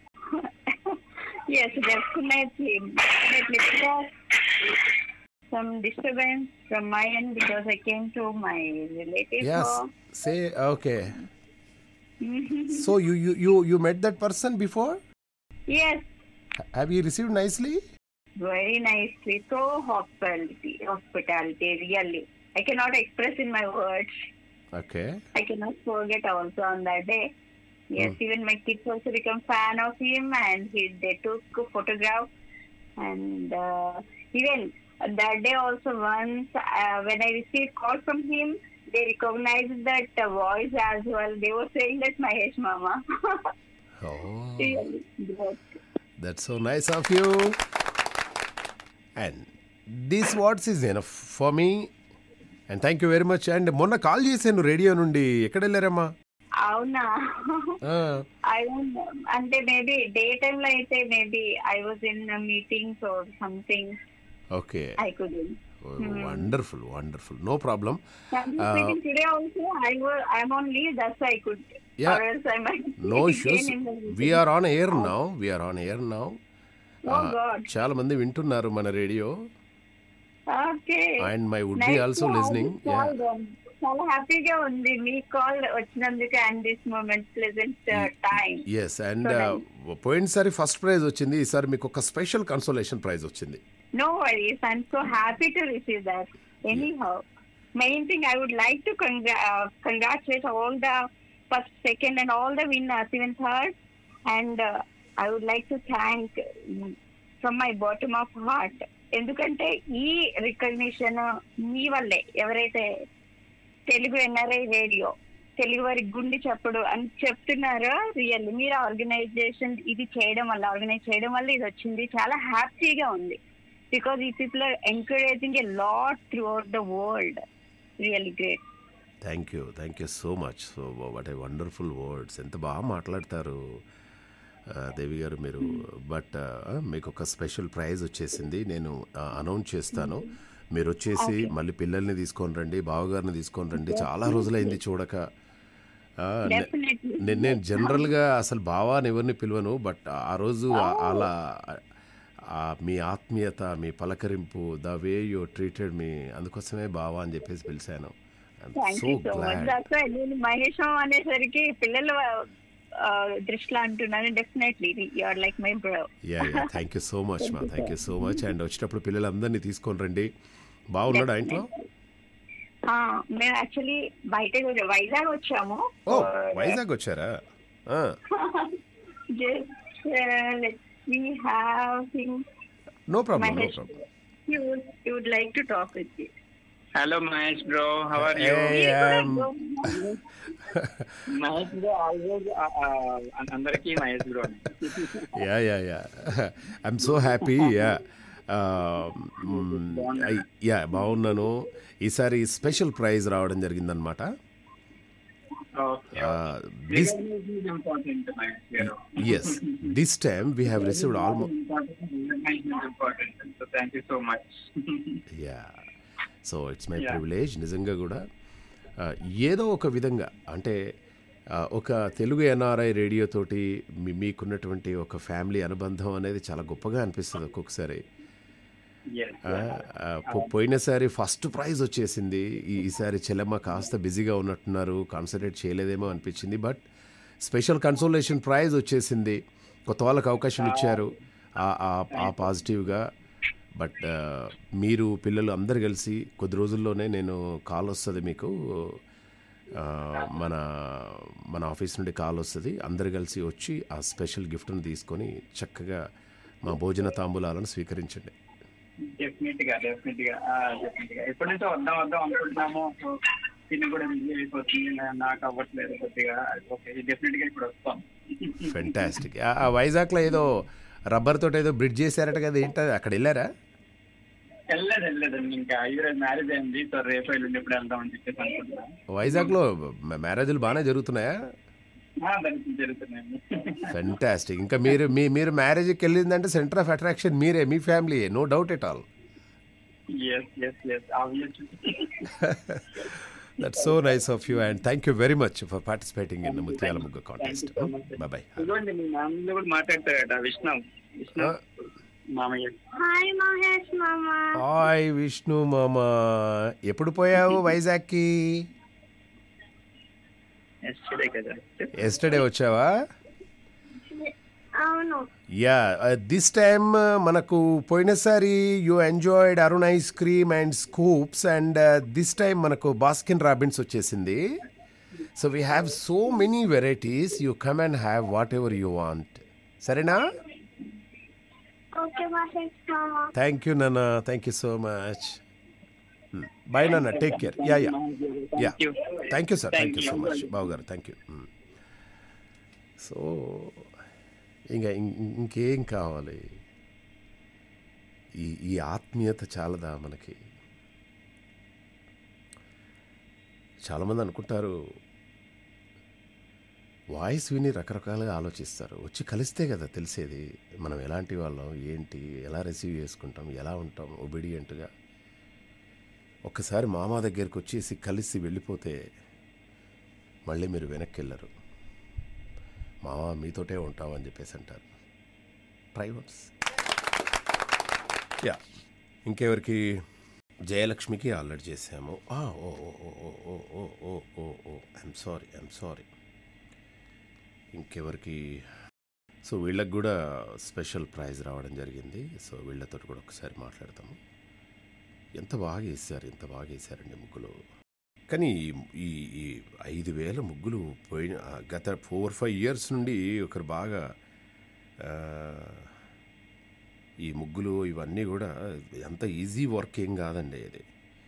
Yes, definitely. Definitely. Because some disturbance from my end because I came to my relatives' Yes. home. Say okay. So you, you you you met that person before? Yes, H- Have you received nicely? very nicely. So hospitality, hospitality, really. I cannot express in my words. Okay. I cannot forget also on that day. Yes, even my kids also become fan of him and he, they took a photograph. And uh, even that day also once uh, when I received call from him, they recognized that uh, voice as well. They were saying that Mahesh Mama. Oh, Really, yes. that's so nice of you. And this words is enough for me. And thank you very much. And మొన్న call చేశాను radio నుండి. ఎక్కడ వెళ్ళారమ్మా? అవునా? I don't know. అంటే maybe day time లో అయితే maybe I was in meetings or something. Okay. I couldn't. Wonderful wonderful, no problem. I'm speaking today also. I was I'm on leave. That's why I could. Yeah. Or else I might. No be issues. again in the meeting. We are on air now. We are on air now. Oh God. చాలా మంది వింటున్నారు మన radio. Okay. And my would be Nice also to have listening. this call then. చాలా హ్యాపీగా ఉంది మీ call వచ్చినందుకు and this moment pleasant time. Yes. And So పోయినసారి ఫస్ట్ ప్రైజ్ వచ్చింది, ఈసారి మీకు ఒక స్పెషల్ కన్సోలేషన్ ప్రైజ్ వచ్చింది. No worries. I'm so happy to receive that. Anyhow, main thing I would like to congr- uh, congratulate all the first, second, and all the winners, even third. And uh, I would like to thank mm, from my bottom of heart. ఎందుకంటే ఈ recognition మీ వల్లే, ఎవరైతే Telugu NRI radio Telugu వారి గుండి చప్పుడు అని చెప్తున్నారో, really మీరు organisation ఇది చేయడం వల్ల, ఆర్గనైజ్ చేయడం వల్ల ఇది వచ్చింది. చాలా హ్యాపీగా ఉంది. బికాజ్ ఈ people are encouraging a lot throughout the world. Really great. Thank you thank you so much. So what a wonderful words. ఎంత బాగా మాట్లాడతారు ఆ, దేవి గారు మీరు. బట్ ఆ, మీకు ఒక స్పెషల్ ప్రైజ్ వచ్చేసింది. నేను అనౌన్స్ చేస్తాను. మీరు వచ్చేసి మళ్ళీ పిల్లల్ని తీసుకొని రండి, బావగారిని తీసుకొని రండి. చాలా రోజులైంది చూడక. ఆ, నే- డెఫినెట్లీ. నేను నేను జనరల్గా అసలు బావా అని ఎవరిని పిలవను. బట్ ఆ రోజు ఆ- అలా ఆ మీ ఆత్మీయత, మీ పలకరింపు, the way you treated me, అందుకోసమే బావా అని చెప్పేసి పిలిచాను. Thank so you so much. Glad. దాకా నేను మహేషం అనేసరికి పిల్లల ఆ, దృష్టిలో అంటున్నాను. Definitely you are like my bro. Yeah yeah thank you so much మా, thank you so much. And వచ్చేటప్పుడు పిల్లలందరినీ తీసుకొని రండి. బాగున్నాడా ఇంట్లో? మేము యాక్చువల్లీ బయట వైజాగ్ వచ్చాము. ఓ వైజాగ్ వచ్చారా? Just we have him. No problem no Mahesh, problem. he would, he would like to talk with you. Hello, Mahesh bro. How are you? Hey, um, Mahesh bro, always uh, uh, అందరికీ Mahesh bro. Yeah yeah yeah I'm so happy. Yeah yeah బాగున్నాను. ఈసారి special prize రావడం జరిగిందనమాట. Okay. This Recognition is important, Mahesh bro. Yes this time we have received almost. Recognition is important. So thank you so much. Yeah so it's my Yeah. Privilege నిజంగా కూడా. ఆ, ఏదో ఒక విధంగా అంటే ఆ, ఒక తెలుగు ఎన్ఆర్ఐ రేడియో తోటి మీ మీకున్నటువంటి ఒక ఫ్యామిలీ అనుబంధం అనేది చాలా గొప్పగా అనిపిస్తుంది ఒక్కొక్కసారి. Yes. ఆ, ఆ, పో- పోయినసారి ఫస్ట్ ప్రైజ్ వచ్చేసింది. ఈ- ఈసారి చెల్లెమ్మ కాస్త బిజీగా ఉన్నట్టున్నారు, కాన్సన్ట్రేట్ చేయలేదేమో అనిపించింది. బట్ స్పెషల్ కన్సోలేషన్ ప్రైజ్ వచ్చేసింది. కొత్త వాళ్ళకి అవకాశం ఇచ్చారు ఆ- ఆ- ఆ పాజిటివ్గా. బట్ ఆ, మీరు పిల్లలు అందరు కలిసి కొద్ది రోజుల్లోనే నేను కాల్ వస్తుంది మీకు. ఆ, మన మన ఆఫీస్ నుండి కాల్ వస్తుంది. అందరు కలిసి వచ్చి ఆ స్పెషల్ గిఫ్ట్ను తీసుకొని చక్కగా మా భోజన తాంబూలాలను స్వీకరించండి. డెఫినెట్ గా డెఫినెట్ గా డెఫినెట్ గా ఎప్పటి నుంచో వద్దాం వద్దాం అనుకుంటున్నాము. తిని కూడా బిజీ అయిపోతుంది, నా- నాకు అవ్వట్లేదు కొద్దిగా. ఓకే, డెఫినెట్ గా ఇప్పుడు వస్తాం. ఫెంటాస్టిక్. ఆ వైజాగ్లో ఏదో రబ్బర్ తోటి ఏదో బ్రిడ్జ్ చేశారట కదా, ఏంటది? అక్కడ వెళ్ళారా? వెళ్ళలేదు వెళ్ళలేదండి, ఇంకా ఈరోజు మ్యారేజ్ అయింది. సో రేపు ఎల్లుండి ఎప్పుడు వెళ్దాం అని చెప్పేసి అనుకుంటున్నా. వైజాగ్లో మ్యారేజ్లు బాగానే జరుగుతున్నాయా? ఆ, దానికి జరుగుతున్నాయండి. ఫెంటాస్టిక్. ఇంకా మీరు మీ మీరు మ్యారేజ్కి వెళ్ళిందంటే సెంటర్ ఆఫ్ అట్రాక్షన్ మీరే, మీ family, no doubt at all. Yes yes yes obviously. That's so nice of you and thank you very much for participating in ముత్యాల ముగ్గు కాంటెస్ట్. Bye bye. ఇదిగోండి మీ నాన్నలో కూడా మాట్లాడతారట విష్ణు. విష్ణు మామయ్య. హాయ్ మహేష్ మామా. హాయ్ విష్ణు మామ, ఎప్పుడు పోయావు వైజాగ్కి? ఎస్టర్డే కదా. ఎస్టర్డే వచ్చావా? అవును. యా దిస్ టైమ్ మనకు పోయినసారి you enjoyed Arun ice cream and scoops and this time మనకు బాస్కిన్ రాబిన్స్ వచ్చేసింది. So we have so many varieties. You come and have whatever you want. సరేనా? ఓకే మహేష్ మామా. Thank you నాన్న, thank you so much. Bye నాన్న, take care. Yeah yeah yeah thank you sir, thank you so much Babu గారు, thank you. So ఇంకా ఇం- ఇంకేం కావాలి? ఈ ఈ ఆత్మీయత చాలదా మనకి? చాలామంది అనుకుంటారు, వాయిస్ విని రకరకాలుగా ఆలోచిస్తారు. వచ్చి కలిస్తే కదా తెలిసేది మనం ఎలాంటి వాళ్ళం, ఏంటి, ఎలా రిసీవ్ చేసుకుంటాం, ఎలా ఉంటాం ఒబీడియంట్గా. ఒక్కసారి మామ దగ్గరికి వచ్చేసి కలిసి వెళ్ళిపోతే మళ్ళీ మీరు వెనక్కి వెళ్ళరు. మామ మీతోటే ఉంటామని చెప్పేసి అంటారు. Privates yeah. ఇంకెవరికి? జయలక్ష్మికి ఆల్రెడీ చేసాము. ఆ, ఓ ఓ ఓ ఓ ఓ ఓ ఓ ఓ ఓ ఐఎమ్ సారీ ఐఎమ్ సారీ. ఇంకెవరికి? సో వీళ్ళకి కూడా స్పెషల్ ప్రైజ్ రావడం జరిగింది. సో వీళ్ళతో కూడా ఒకసారి మాట్లాడతాము. ఎంత బాగా వేశారు, ఎంత బాగా వేశారండి ముగ్గులు. కానీ ఈ ఈ ఐదు వేల ముగ్గులు పోయిన ఆ, గత ఫోర్ ఫైవ్ ఇయర్స్ నుండి ఒకరు బాగా ఆ, ఈ ముగ్గులు ఇవన్నీ కూడా ఎంత ఈజీ వర్క్ ఏం కాదండి అది.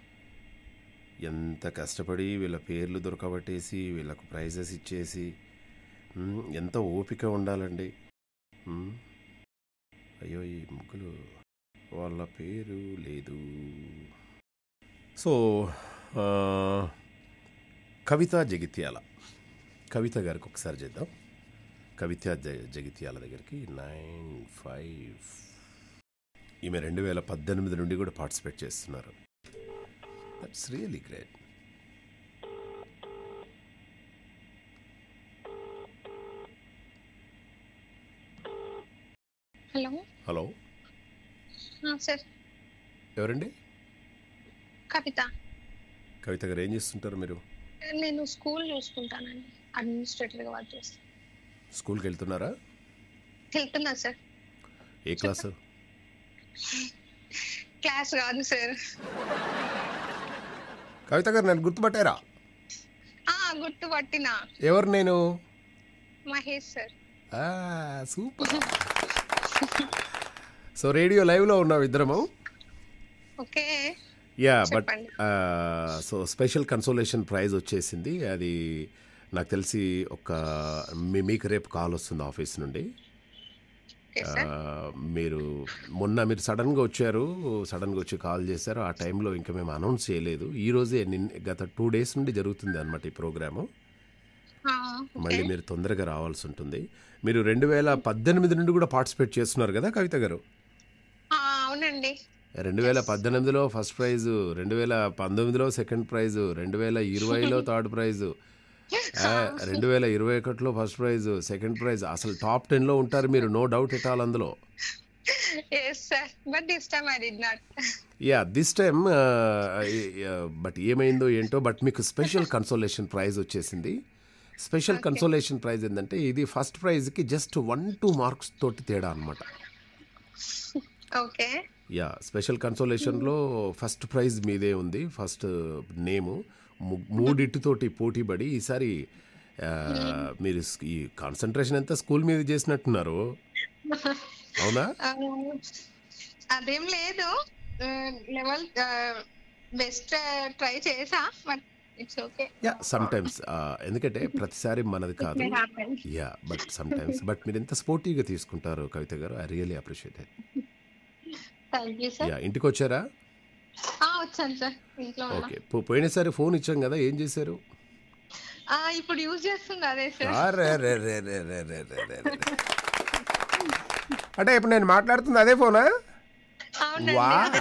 ఎంత కష్టపడి వీళ్ళ పేర్లు దొరకబట్టేసి వీళ్ళకు ప్రైజెస్ ఇచ్చేసి మ్, ఎంత ఓపిక ఉండాలండి. మ్, అయ్యో ఈ ముగ్గులు వాళ్ళ పేరు లేదు. సో ఆ, కవిత జగిత్యాల, కవిత గారికి ఒకసారి చేద్దాం. కవిత జ- జగిత్యాల దగ్గరికి నైన్ ఫైవ్. ఈమె రెండు వేల పద్దెనిమిది నుండి కూడా పార్టిసిపేట్ చేస్తున్నారు. That's really great. Hello hello, sir, ఎవరండి? కవిత. కవిత గారు ఏం చేస్తుంటారు మీరు? నేను స్కూల్ చూసుకుంటానండి, అడ్మినిస్ట్రేటివ్గా వర్క్ చేస్తాను. స్కూల్కి వెళ్తున్నారా? వెళ్తున్నా సార్. ఏ క్లాసు? క్లాస్ కాదు సార్. కవిత గారు నన్ను గుర్తుపట్టారా? ఆ, గుర్తుపట్టిన. ఎవరు నేను? మహేష్ సార్. ఆ, సూపర్. సో రేడియో లైవ్లో ఉన్నాం ఇద్దరము. ఓకే, యా, బట్ చెప్పండి. సో స్పెషల్ కన్సోలేషన్ ప్రైజ్ వచ్చేసింది. అది నాకు తెలిసి ఒక మీ మీకు రేపు కాల్ వస్తుంది ఆఫీస్ నుండి. ఓకే ఆ, సార్. మీరు మొన్న మీరు సడన్గా వచ్చారు, సడన్గా వచ్చి కాల్ చేశారు. ఆ టైంలో ఇంకా మేము అనౌన్స్ చేయలేదు. ఈ రోజే నిన్న గత టూ డేస్ నుండి జరుగుతుంది అనమాట ఈ ప్రోగ్రాము. ఆ, మళ్ళీ ఓకే. మీరు తొందరగా రావాల్సి ఉంటుంది. మీరు రెండు వేల పద్దెనిమిది నుండి కూడా పార్టిసిపేట్ చేస్తున్నారు కదా కవిత గారు? ఆ, అవునండి. రెండు వేల పద్దెనిమిదిలో ఫస్ట్ ప్రైజు, రెండు వేల పంతొమ్మిదిలో సెకండ్ ప్రైజు, రెండు వేల ఇరవైలో థర్డ్ ప్రైజు, ఆ, రెండు వేల ఇరవై ఒకటిలో ఫస్ట్ ప్రైజు, సెకండ్ ప్రైజ్. అసలు టాప్ టెన్లో ఉంటారు మీరు, నో డౌట్ ఎట్ ఆల్ అందులో. Yes sir, but this time I did not. Yeah, this time but ఏమైందో ఏంటో, బట్ మీకు స్పెషల్ కన్సోలేషన్ ప్రైజ్ వచ్చేసింది. స్పెషల్ కన్సోలేషన్ ప్రైజ్ ఏంటంటే ఇది ఫస్ట్ ప్రైజ్కి జస్ట్ వన్ టూ మార్క్స్ తోటి తేడా అనమాట. ఓకే. యా, స్పెషల్ కన్సోలేషన్లో ఫస్ట్ ప్రైజ్ మీదే ఉంది, ఫస్ట్ నేము. ము- మూడిటితోటి పోటీపడి ఈసారి ఆ, మీరు స్- ఈ కాన్సన్ట్రేషన్ అంతా స్కూల్ మీద చేసినట్టున్నారు, అవునా? ఆ, అదేం లేదు, లెవెల్ బెస్ట్ ట్రై చేసా, but it's okay. Yeah, sometimes ఎందుకంటే ప్రతిసారి మనది కాదు. May happen. Yeah, but sometimes but మీరు ఎంత స్పోర్టివ్గా తీసుకుంటారు కవిత గారు, I really appreciate it. Thank you sir. Yeah, ఇంటికి వచ్చారా? ఆ, వచ్చాను సార్, ఇంట్లో ఉన్నా. ఓకే, పో- పోయినసారి ఫోన్ ఇచ్చాం కదా, ఏం చేశారు? ఆ, ఇప్పుడు యూజ్ చేస్తుంది అదే సార్. అరే, రే, రే, రే, రే, రే, రే, రే, రే. అంటే ఇప్పుడు నేను మాట్లాడుతుంది అదే ఫోనా? అవునండి. వావ్.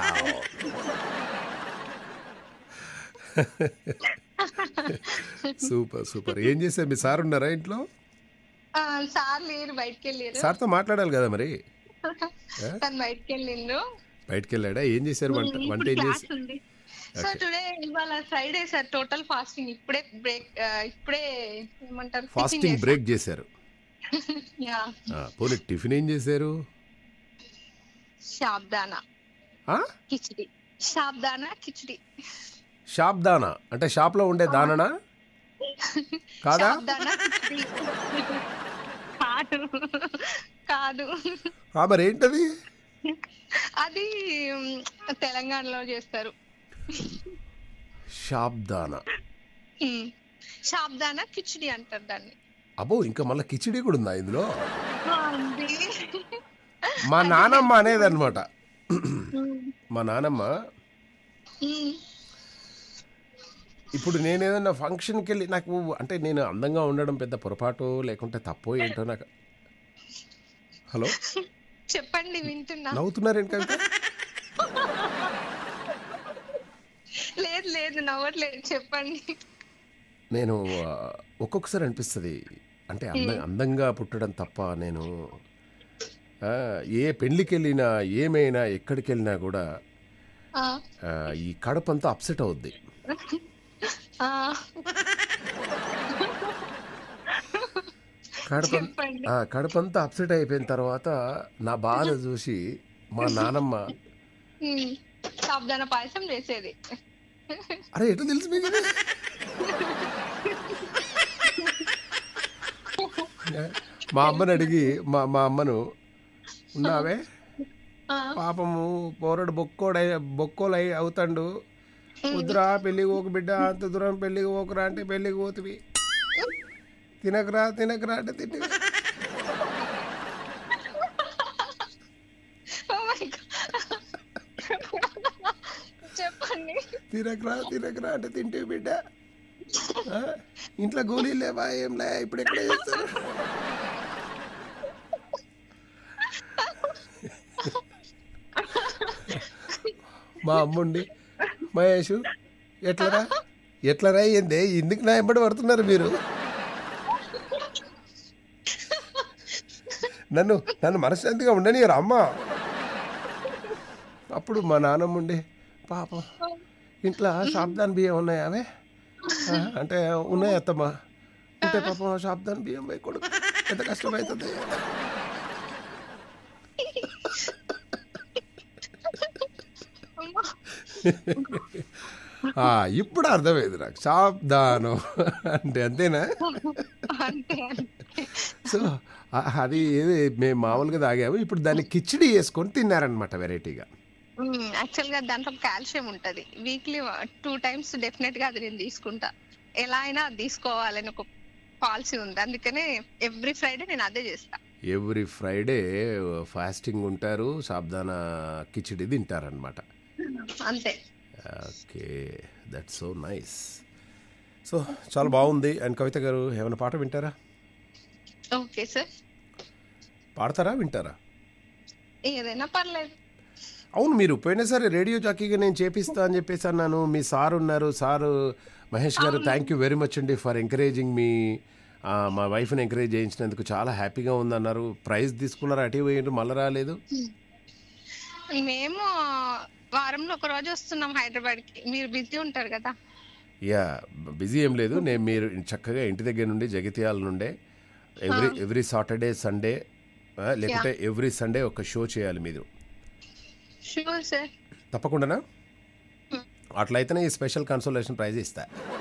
Super super. ఏం చేశారు? మీ సార్ ఉన్నారా ఇంట్లో? ఆ, సార్ లేరు, బయటకు వెళ్ళారు. సార్తో మాట్లాడాలి కదా మరి. తను బయటకు వెళ్ళిండ్రు. బయటికి వెళ్ళాడా? ఏం చేశారు? వంట వంట ఏం క్లాస్ చేసి? ఉంది. సో టుడే ఇవాళ ఫ్రైడే సార్, టోటల్ ఫాస్టింగ్. ఇప్పుడే బ్రేక్, ఇప్పుడే ఏమంటారు, ఫాస్టింగ్ బ్రేక్ చేశారు. యా, ఆ, పోనీ టిఫిన్ ఏం చేశారు? షాబ్దానా ఆ? కిచిడి. షాబ్దానా కిచిడి. షాప్ దానా అంటే షాప్లో ఉండే దాననా కాదా? షాబ్దానా కిచిడి. కాదు కాదు, ఆ, మరి ఏంటది? అది మ్, తెలంగాణలో చేస్తారు. షాప్ దానా. మ్, షాబ్దానా కిచిడి అంటారు దాన్ని. అబ్బో, ఇంకా మళ్ళీ కిచిడి కూడా ఉందా ఇందులో? ఆ, ఉంది. మా నానమ్మ అనేది అనమాట. మా నానమ్మ మ్, ఇప్పుడు నేను ఏదైనా ఫంక్షన్కి వెళ్ళి, నాకు అంటే నేను అందంగా ఉండడం పెద్ద పొరపాటు లేకుంటే తప్పో ఏంటో నాకు. హలో, చెప్పండి, వింటున్నా. నవ్వుతున్నారేంటి కవిత? లేదు లేదు, నవ్వట్లేదు, చెప్పండి. నేను ఆ, ఒక్కొక్కసారి అనిపిస్తుంది అంటే అంద అందంగా పుట్టడం తప్ప నేను ఆ, ఏ పెళ్ళికి వెళ్ళినా ఏమైనా ఎక్కడికి వెళ్ళినా కూడా ఆ, ఆ, ఈ కడుపంతా అప్సెట్ అవుద్ది. ఆ, కడప చెప్పండి. ఆ, కడుపంతా అప్సెట్ అయిపోయిన తర్వాత నా బాధ చూసి మా నానమ్మ, మ్, సాబ్దానా పాయసం చేసేది. అరే ఎట్లా తెలుసు మీకు ఇది? మా అమ్మని అడిగి మా మా అమ్మను ఉన్నావే ఆ, పాపము పోరడు బొక్కోడై బొక్కోలై అవుతాడు వద్దురా పెళ్ళికి పోకు బిడ్డ అంత దూరం పెళ్ళికి పోకురా అంటే పెళ్ళికి పోతువి తినకరా తినకరా అంటే తిండి oh my God. చెప్పండి. తినకరా తినకరా అంటే తింటివి బిడ్డ ఆ? ఇంట్లో గోళీలు లేవా ఏం లే ఇప్పుడు ఎక్కడ చేస్తారు మా అమ్ముండి మహేష్ ఎట్లరా ఎట్లరా ఏంది ఎందుకు నా ఎంబడి పడుతున్నారు మీరు నన్ను నన్ను మనశ్శాంతిగా ఉండనియరు అమ్మ. అప్పుడు మా నాన్నమ్మ ఉండి పాపం ఇంట్లో సాబ్దాన్ బియ్యం ఉన్నాయా అవే ఆ, అంటే ఉన్నాయి అత్తమ్మ ఉంటే పాపం సాబ్దాన్ బియ్యం పోయి కొడుకు ఎంత కష్టమవుతుంది ఆ, ఇప్పుడు అర్థమైంది నాకు సాబ్దానం అంటే అంతేనా అంతే అంతే. సో ఆ- అది ఏది మేము మామూలుగా తాగాము ఇప్పుడు దాన్ని కిచిడి వేసుకొని తిన్నారనమాట వెరైటీగా. యాక్చువల్ గా దాంట్లో కాల్షియం ఉంటది. వీక్లీ టూ టైమ్స్ డెఫినెట్ గా అది నేను తీసుకుంటా. ఎలా అయినా అది తీసుకోవాలని ఒక పాలసీ ఉంది. అందుకనే ఎవ్రీ ఫ్రైడే నేను అదే చేస్తా. ఎవ్రీ ఫ్రైడే ఫాస్టింగ్ ఉంటారు సాబ్దానా కిచిడి తింటారనమాట. అంతే. Okay that's so nice. So చాలా బాగుంది. అండ్ కవిత గారు ఏమైనా పాట వింటారా? ఓకే సార్, పాడతారా వింటారా? ఏదైనా పర్లేదు. అవును మీరు పోయినసారి రేడియో జాకీగా నేను చేపిస్తా అని చెప్పేసి అన్నాను. మీ సార్ ఉన్నారు, సారు మహేష్ గారు థ్యాంక్ యూ వెరీ మచ్ అండి ఫర్ ఎంకరేజింగ్ మీ. మా వైఫ్ని ఎంకరేజ్ చేయించినందుకు చాలా హ్యాపీగా ఉందన్నారు. ప్రైజ్ తీసుకున్నారు, అటు పోయిండ్రు, మళ్ళీ రాలేదు. మేము వారంలో ఒక రోజు వస్తున్నాం హైదరాబాద్ కి. మీరు బిజీ ఉంటారు కదా. యా బిజీ ఏం లేదు. నేను మీరు చక్కగా ఇంటి దగ్గర నుండి జగిత్యాల నుండే ఎవ్రీ ఎవ్రీ సాటర్డే సండే లేకుంటే ఎవ్రీ సండే ఒక షో చేయాలి మీరు. Sure sir. తప్పకుండానా? అట్లయితేనే ఈ స్పెషల్ కన్సోలేషన్ ప్రైజ్ ఇస్తా.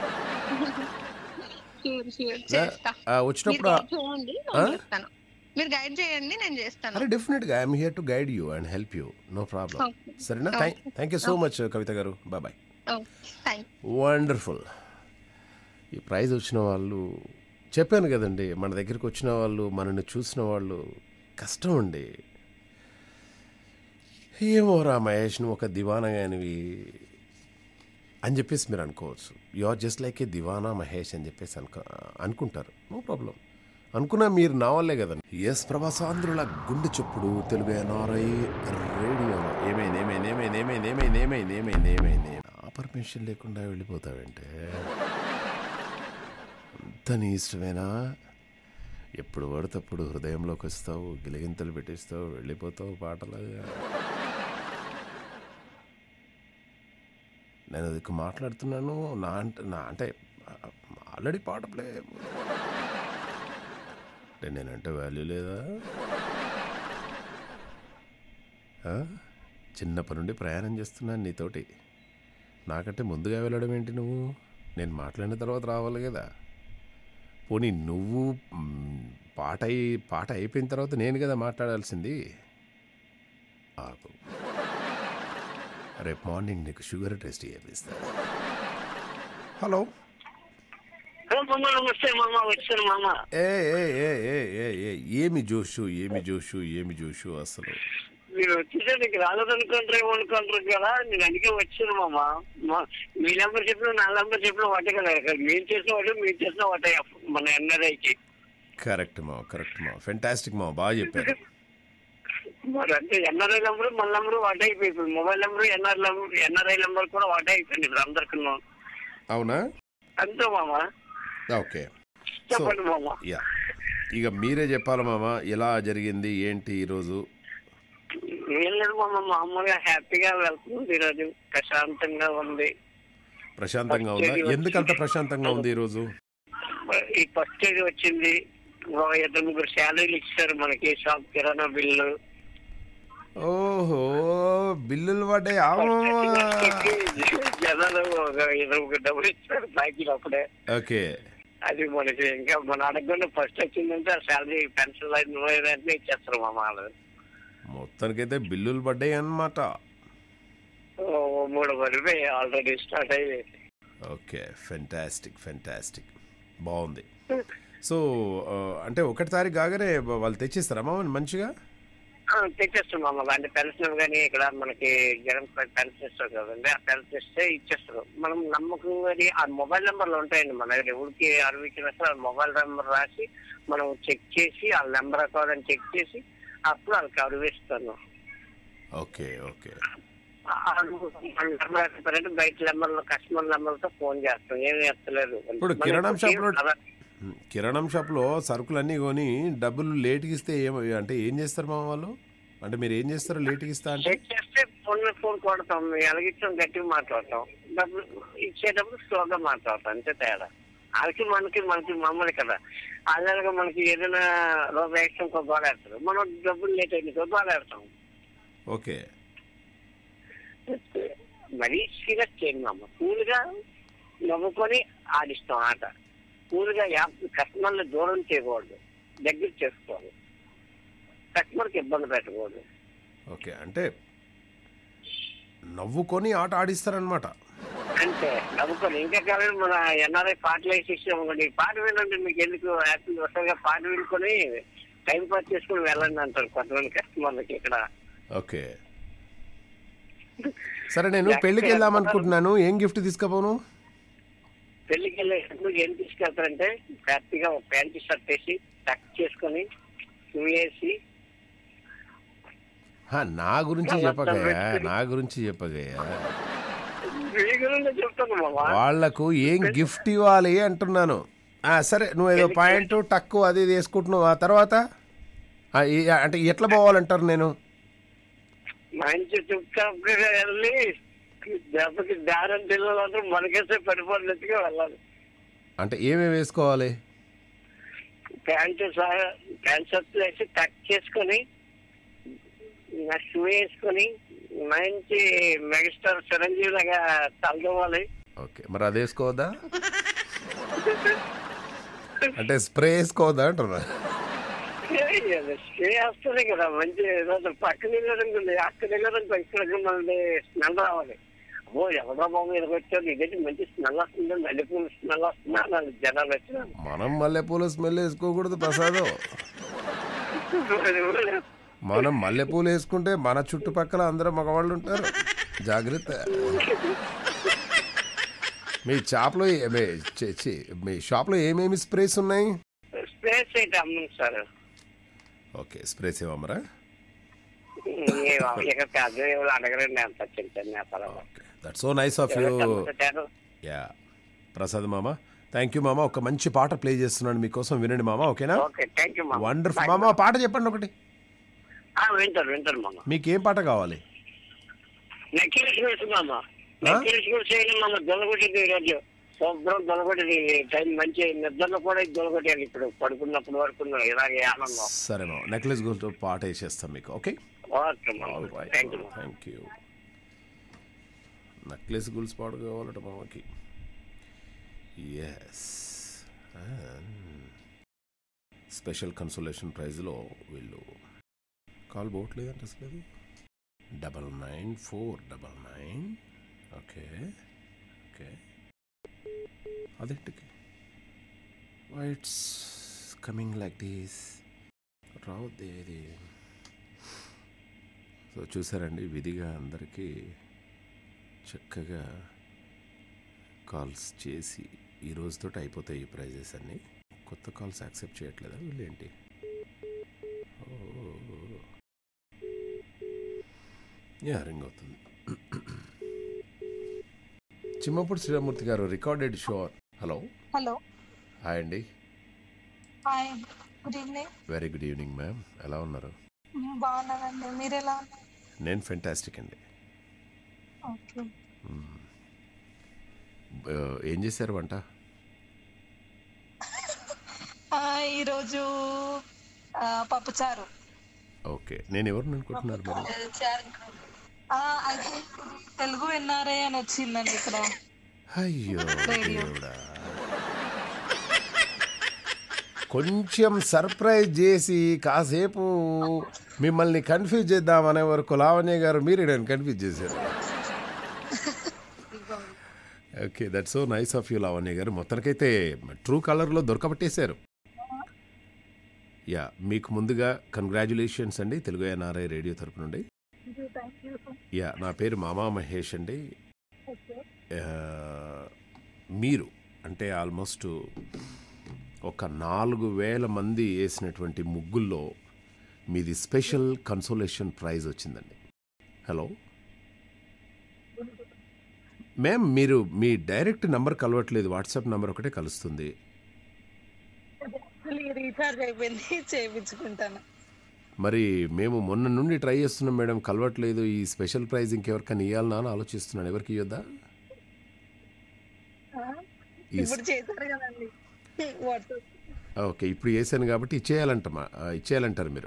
షూర్ షూర్ చేస్తా. ఆ, మీరు వచ్చినప్పుడు గైడ్ చేయండి, నేను చేస్తాను. మీరు గైడ్ చేయండి, నేను చేస్తాను. అరే డెఫినెట్గా I'm here to guide you and help you, no problem. Okay. సరేనా? Thank thank you so much Kavitha garu. Bye bye. Thank wonderful. ఈ ప్రైజ్ వచ్చిన వాళ్ళు చెప్పాను కదండి, మన దగ్గరికి వచ్చిన వాళ్ళు, మనల్ని చూసిన వాళ్ళు కష్టం అండి. ఏమోరా మహేష్ నువ్వు ఒక దివానాగానివి అని చెప్పేసి మీరు అనుకోవచ్చు. You are just like a దివానా మహేష్ అని చెప్పేసి అనుకో అనుకుంటారు. No problem. అనుకున్నా మీరు నా వాళ్ళే కదండి. ఎస్ ప్రభాసాంధ్రుల గుండె చప్పుడు తెలుగు ఎన్ఆర్ఐ రేడియో. ఏమైంది ఏమైంది ఏమైంది ఏమైంది ఏమైంది ఏమైంది ఏమైంది ఏమైంది ఆ పర్మిషన్ లేకుండా వెళ్ళిపోతావంటే అంత నీ ఇష్టమేనా? ఎప్పుడు పడితప్పుడు హృదయంలోకి వస్తావు, గిలిగింతలు పెట్టిస్తావు, వెళ్ళిపోతావు పాటలాగా. నేను అది మాట్లాడుతున్నాను నా అంటే నా అంటే ఆల్రెడీ పాట ప్లే అంటే నేనంటే వాల్యూ లేదా? ఆ? చిన్నప్పటి నుండి ప్రయాణం చేస్తున్నాను నీతోటి. నాకంటే ముందుగా వెళ్ళడం ఏంటి నువ్వు? నేను మాట్లాడిన తర్వాత రావాలి కదా. పోనీ నువ్వు మ్, పాట అయి పాట అయిపోయిన తర్వాత నేను కదా మాట్లాడాల్సింది. ఆకు రేపు మార్నింగ్ నీకు షుగర్ టెస్ట్ చేపిస్తా. హలో నమస్తే మామ, వచ్చాను మామ. ఏ ఏ ఏ ఏ ఏ ఏ ఏమి జోషు ఏమి జోషు ఏమి జోషు అసలు. మీరు వచ్చేసే నీకు రాలేదనుకుంటారు ఏమనుకుంటారు కదా, నేను అందుకే వచ్చాను మామ. మా- మీ నెంబర్ చెప్పిన నా నెంబర్ చెప్పిన వాటే కదా, మీరు చేసిన వాటే మీరు చేసిన వాటే మన ఎన్ఆర్ఐకి. కరెక్ట్ మా కరెక్ట్ మా ఫెంటాస్టిక్ మా బాగా చెప్పారు. మరి అంటే ఎన్ఆర్ఐ నెంబర్ మన నెంబర్ వాటే అయిపోయింది. Mobile number NR number NRI number కూడా వాటే అయిపోయింది ఇప్పుడు అందరికి. అవునా? అంతే మామ. ఓకే సో చెప్పండి మామ. యా ఇక మీరే చెప్పాలి మామ, ఎలా జరిగింది ఏంటి ఈరోజు? ఏం లేదు మామ, మామూలుగా హ్యాపీగా వెళ్తుంది ఈరోజు, ప్రశాంతంగా ఉంది. ప్రశాంతంగా ఉందా? ఎందుకంత ప్రశాంతంగా ఉంది ఈరోజు? ఈ ఫస్ట్ ఎయిడ్ వచ్చింది, ఒక ఇద్దరు ముగ్గురు శాలరీలు ఇచ్చారు మనకి, షాప్ కిరాణా బిల్లు. ఓహో బిల్లులు పడ్డాయి జనాలు ఒక ఇరవై డబ్బులు ఇచ్చారు బాకీలు అప్పుడే. ఓకే అది మనకి ఇంకా మన అడగకుండా ఫస్ట్ వచ్చిందంటే ఆ శాలరీ పెన్షన్ వెంటనే ఇచ్చేస్తారు మా వాళ్ళు. మొత్తానికైతే బిల్లులు పడ్డాయి అన్నమాట. మూడు పడిపోయి ఆల్రెడీ స్టార్ట్ అయ్యి. ఓకే ఫెంటాస్టిక్ ఫెంటాస్టిక్ బాగుంది. సో అంటే ఒకటి తారీఖు కాగానే వాళ్ళు తెచ్చిస్తారమ్మా మంచిగా? తెచ్చేస్తాం మామ. అంటే పెన్షన్ కానీ ఇక్కడ మనకి జగన్ పెన్షన్ ఇస్తారు కదండి, ఆ పెన్షన్ ఇస్తే ఇచ్చేస్తారు. మనం నమ్మకం అది ఆ మొబైల్ నెంబర్లు ఉంటాయండి మన దగ్గర. ఎవరికి అరవై ఇచ్చిన ఆ మొబైల్ నెంబర్ రాసి మనం చెక్ చేసి ఆ నెంబర్ కాదని చెక్ చేసి అప్పుడు వాళ్ళకి అరువు ఇస్తాను. ఓకే ఓకే నెంబర్ బయట నెంబర్లో కస్టమర్ నెంబర్తో ఫోన్ చేస్తాం, ఏమి ఎత్తలేదు. ఇప్పుడు కిరాణం షాప్లో కిరాణం షాప్లో సరుకులు అన్నీ కొని డబ్బులు లేట్కి ఇస్తే ఏం అంటే ఏం చేస్తారు మా వాళ్ళు? అంటే మీరు ఏం చేస్తారు లేట్కి ఇస్తా అంటే? చెక్ చేస్తే ఫోన్ ఫోన్ కొడతాం, ఎలాగిచ్చాం గట్టిగా మాట్లాడతాం, డబ్బులు ఇచ్చేటప్పుడు స్లోగా మాట్లాడతాం, అంతే తేడా. వాళ్ళకి మనకి మనకి మామూలు కదా. అలాగే మనకి ఏదైనా రోగ యాక్షన్ బాగాడతారు, మనం డబ్బులు లేట్ అయింది బాగాడతాం. ఓకే మరీ సీరియస్ చేయండి అమ్మ. కూల్గా నవ్వుకొని ఆడిస్తాం ఆట. కూల్గా యాప్ కస్టమర్ని దూరం చేయకూడదు, దగ్గర చేసుకోవాలి, కస్టమర్కి ఇబ్బంది పెట్టకూడదు. ఓకే అంటే నవ్వుకొని ఆట ఆడిస్తారనమాట. అంతే నవ్వుకొని. ఇంకా కాలేదు మన ఎన్ఆర్ఐ పాటలు వేసి ఇష్టం పాట వినండి మీకు ఎందుకు హ్యాపీ వస్తాగా పాట వినుకొని టైం పాస్ చేసుకుని వెళ్ళండి అంటారు కొంతమంది కస్టమర్లకి ఇక్కడ. ఓకే సరే నేను పెళ్ళికి వెళ్దాం అనుకుంటున్నాను, ఏం గిఫ్ట్ తీసుకుపోను? పెళ్లికి వెళ్ళేటప్పుడు ఏం తీసుకెళ్తారంటే హ్యాపీగా ఒక ప్యాంట్ షర్ట్ వేసి టక్ చేసుకొని షూ వేసి. నా గురించి చెప్పగయ్యా, నా గురించి చెప్పగయ్యా. చెప్తాను మామ. వాళ్లకు ఏం గిఫ్ట్ ఇవ్వాలి అంటున్నాను. సరే నువ్వు ఏదో పాయింట్ టక్కు అది వేసుకుంటున్నావు, ఆ తర్వాత అంటే ఎట్లా పోవాలంటారు? నేను మంచి చుట్టాపుగా వెళ్ళి దెబ్బకి దారం పిల్లలందరూ మనకేసే పడిపోయినట్టుగా వెళ్ళాలి. అంటే ఏమేమి వేసుకోవాలి? ప్యాంటు ప్యాంట్ షర్ట్ వేసి టక్ చేసుకొని షూ వేసుకొని మంచి మెగాస్టార్ చిరంజీవి లాగా తలదవ్వాలి. ఓకే మరి అది వేసుకోవద్దా? అంటే స్ప్రే వేసుకోవద్దా అంటున్నా? స్ప్రే వస్తుంది కదా మంచి పక్కన వెళ్ళారనుకోండి, అక్కడ వెళ్ళారనుకో ఇక్కడ మళ్ళీ స్మెల్ రావాలి. అమ్మో ఎవరో బాబు ఇదికి వచ్చారు, ఇదైతే మంచి స్మెల్ వస్తుంది, మల్లెపూలు స్మెల్ వస్తుంది అన్నారు జనాలు వచ్చిన. మనం మల్లెపూల స్మెల్ వేసుకోకూడదు ప్రసాదం. మనం మల్లెపూలు వేసుకుంటే మన చుట్టుపక్కల అందరూ మగవాళ్ళు ఉంటారు, జాగ్రత్త. మీ షాప్లో మీ షాప్లో ఏమేమి స్ప్రేస్ ఉన్నాయి? స్ప్రేస్ అయితే అమ్మండి సార్. ఓకే స్ప్రేస్ ఏమమ్మరా? అడగరండి అంత చిన్న. That's so nice of you. Yeah Prasad మామ, థ్యాంక్ యూ మామ. ఒక మంచి పాట ప్లే చేస్తున్నాను మీకోసం, వినండి మామ. ఓకేనా? వండర్ఫుల్ మామ. పాట చెప్పండి ఒకటి. వింటారు వింటారు మామ. మీకు ఏం పాట కావాలి? నెక్లెస్ మామ. నెక్లెస్ కూడా చేయడం మామ. దొలగొట్టింది ఈరోజు శుభ్రం దొలగొట్టింది. టైం మంచి నిద్రలో కూడా దొలగొట్టాను ఇప్పుడు పడుకున్నప్పుడు వరకు ఇలాగే ఆనందం. సరే మామ, నెక్లెస్ గురించి పాట వేసేస్తాం మీకు. Okay thank you. నెక్లెస్ గుల్స్ పాట కావాలట మామకి. ఎస్ స్పెషల్ కన్సోలేషన్ ప్రైజ్లో వీళ్ళు కాల్ పోవట్లేదంటే అసలు అది double nine four double nine. Okay okay అదేంటికి ఇట్స్ కమింగ్ లైక్ దిస్ రావద్దేది. సో చూసారండి, విధిగా అందరికీ చక్కగా కాల్స్ చేసి ఈ రోజుతో అయిపోతాయి ఈ ప్రైజెస్ అన్నీ. కొత్త కాల్స్ యాక్సెప్ట్ చేయట్లేదా వీళ్ళు ఏంటి? యా రింగ్ అవుతుంది. Chimmapudi Sriramurthy garu recorded show. Hello hello hi అండి. Hi good evening. Very good evening ma'am, ఎలా ఉన్నారు? బాగున్నానండి, మీరు ఎలా ఉన్నారు? నేను ఫెంటాస్టిక్ అండి. ఓకే ఏం చేశారు వంట? ఈరోజు పప్పుచారు. ఓకే, నేను ఎవరిని అనుకుంటున్నారు మరి? ఆ, అయితే తెలుగు ఎన్ఆర్ఐ అని వచ్చిందండి ఇక్కడ. అయ్యో రేడియో. దేవుడా, కొంచెం సర్ప్రైజ్ చేసి కాసేపు మిమ్మల్ని కన్ఫ్యూజ్ చేద్దామనే వరకు లావణ్య గారు మీరు నన్ను కన్ఫ్యూజ్ చేశారు. Okay, that's so nice of you Lavanya garu. మొత్తానికైతే ట్రూ కలర్లో దొరకబట్టేశారు. యా, మీకు ముందుగా కంగ్రాచులేషన్స్ అండి తెలుగు ఎన్ఆర్ఐ రేడియో తరపు నుండి. యా, నా పేరు మామా మహేష్ అండి. ఆ, మీరు అంటే ఆల్మోస్ట్ ఒక నాలుగు వేల మంది వేసినటువంటి ముగ్గుల్లో మీది స్పెషల్ కన్సోలేషన్ ప్రైజ్ వచ్చిందండి. హలో మ్యామ్, మీరు మీ డైరెక్ట్ నెంబర్ కలవట్లేదు, వాట్సాప్ నెంబర్ ఒకటే కలుస్తుంది. రీఛార్జ్ అయిపోయింది, చేయించుకుంటాను. మరి మేము మొన్న నుండి ట్రై చేస్తున్నాం మేడం, కలవట్లేదు. ఈ స్పెషల్ ప్రైజ్ ఇంకెవరికైనా ఇవ్వాలన్నా అని ఆలోచిస్తున్నాను. ఎవరికి ఇవ్వద్దా? ఇప్పుడు చేశారు కదండి వాట్సాప్. ఓకే, ఇప్పుడు చేశాను కాబట్టి ఇచ్చేయాలంటమా ఇచ్చేయాలంటారు మీరు.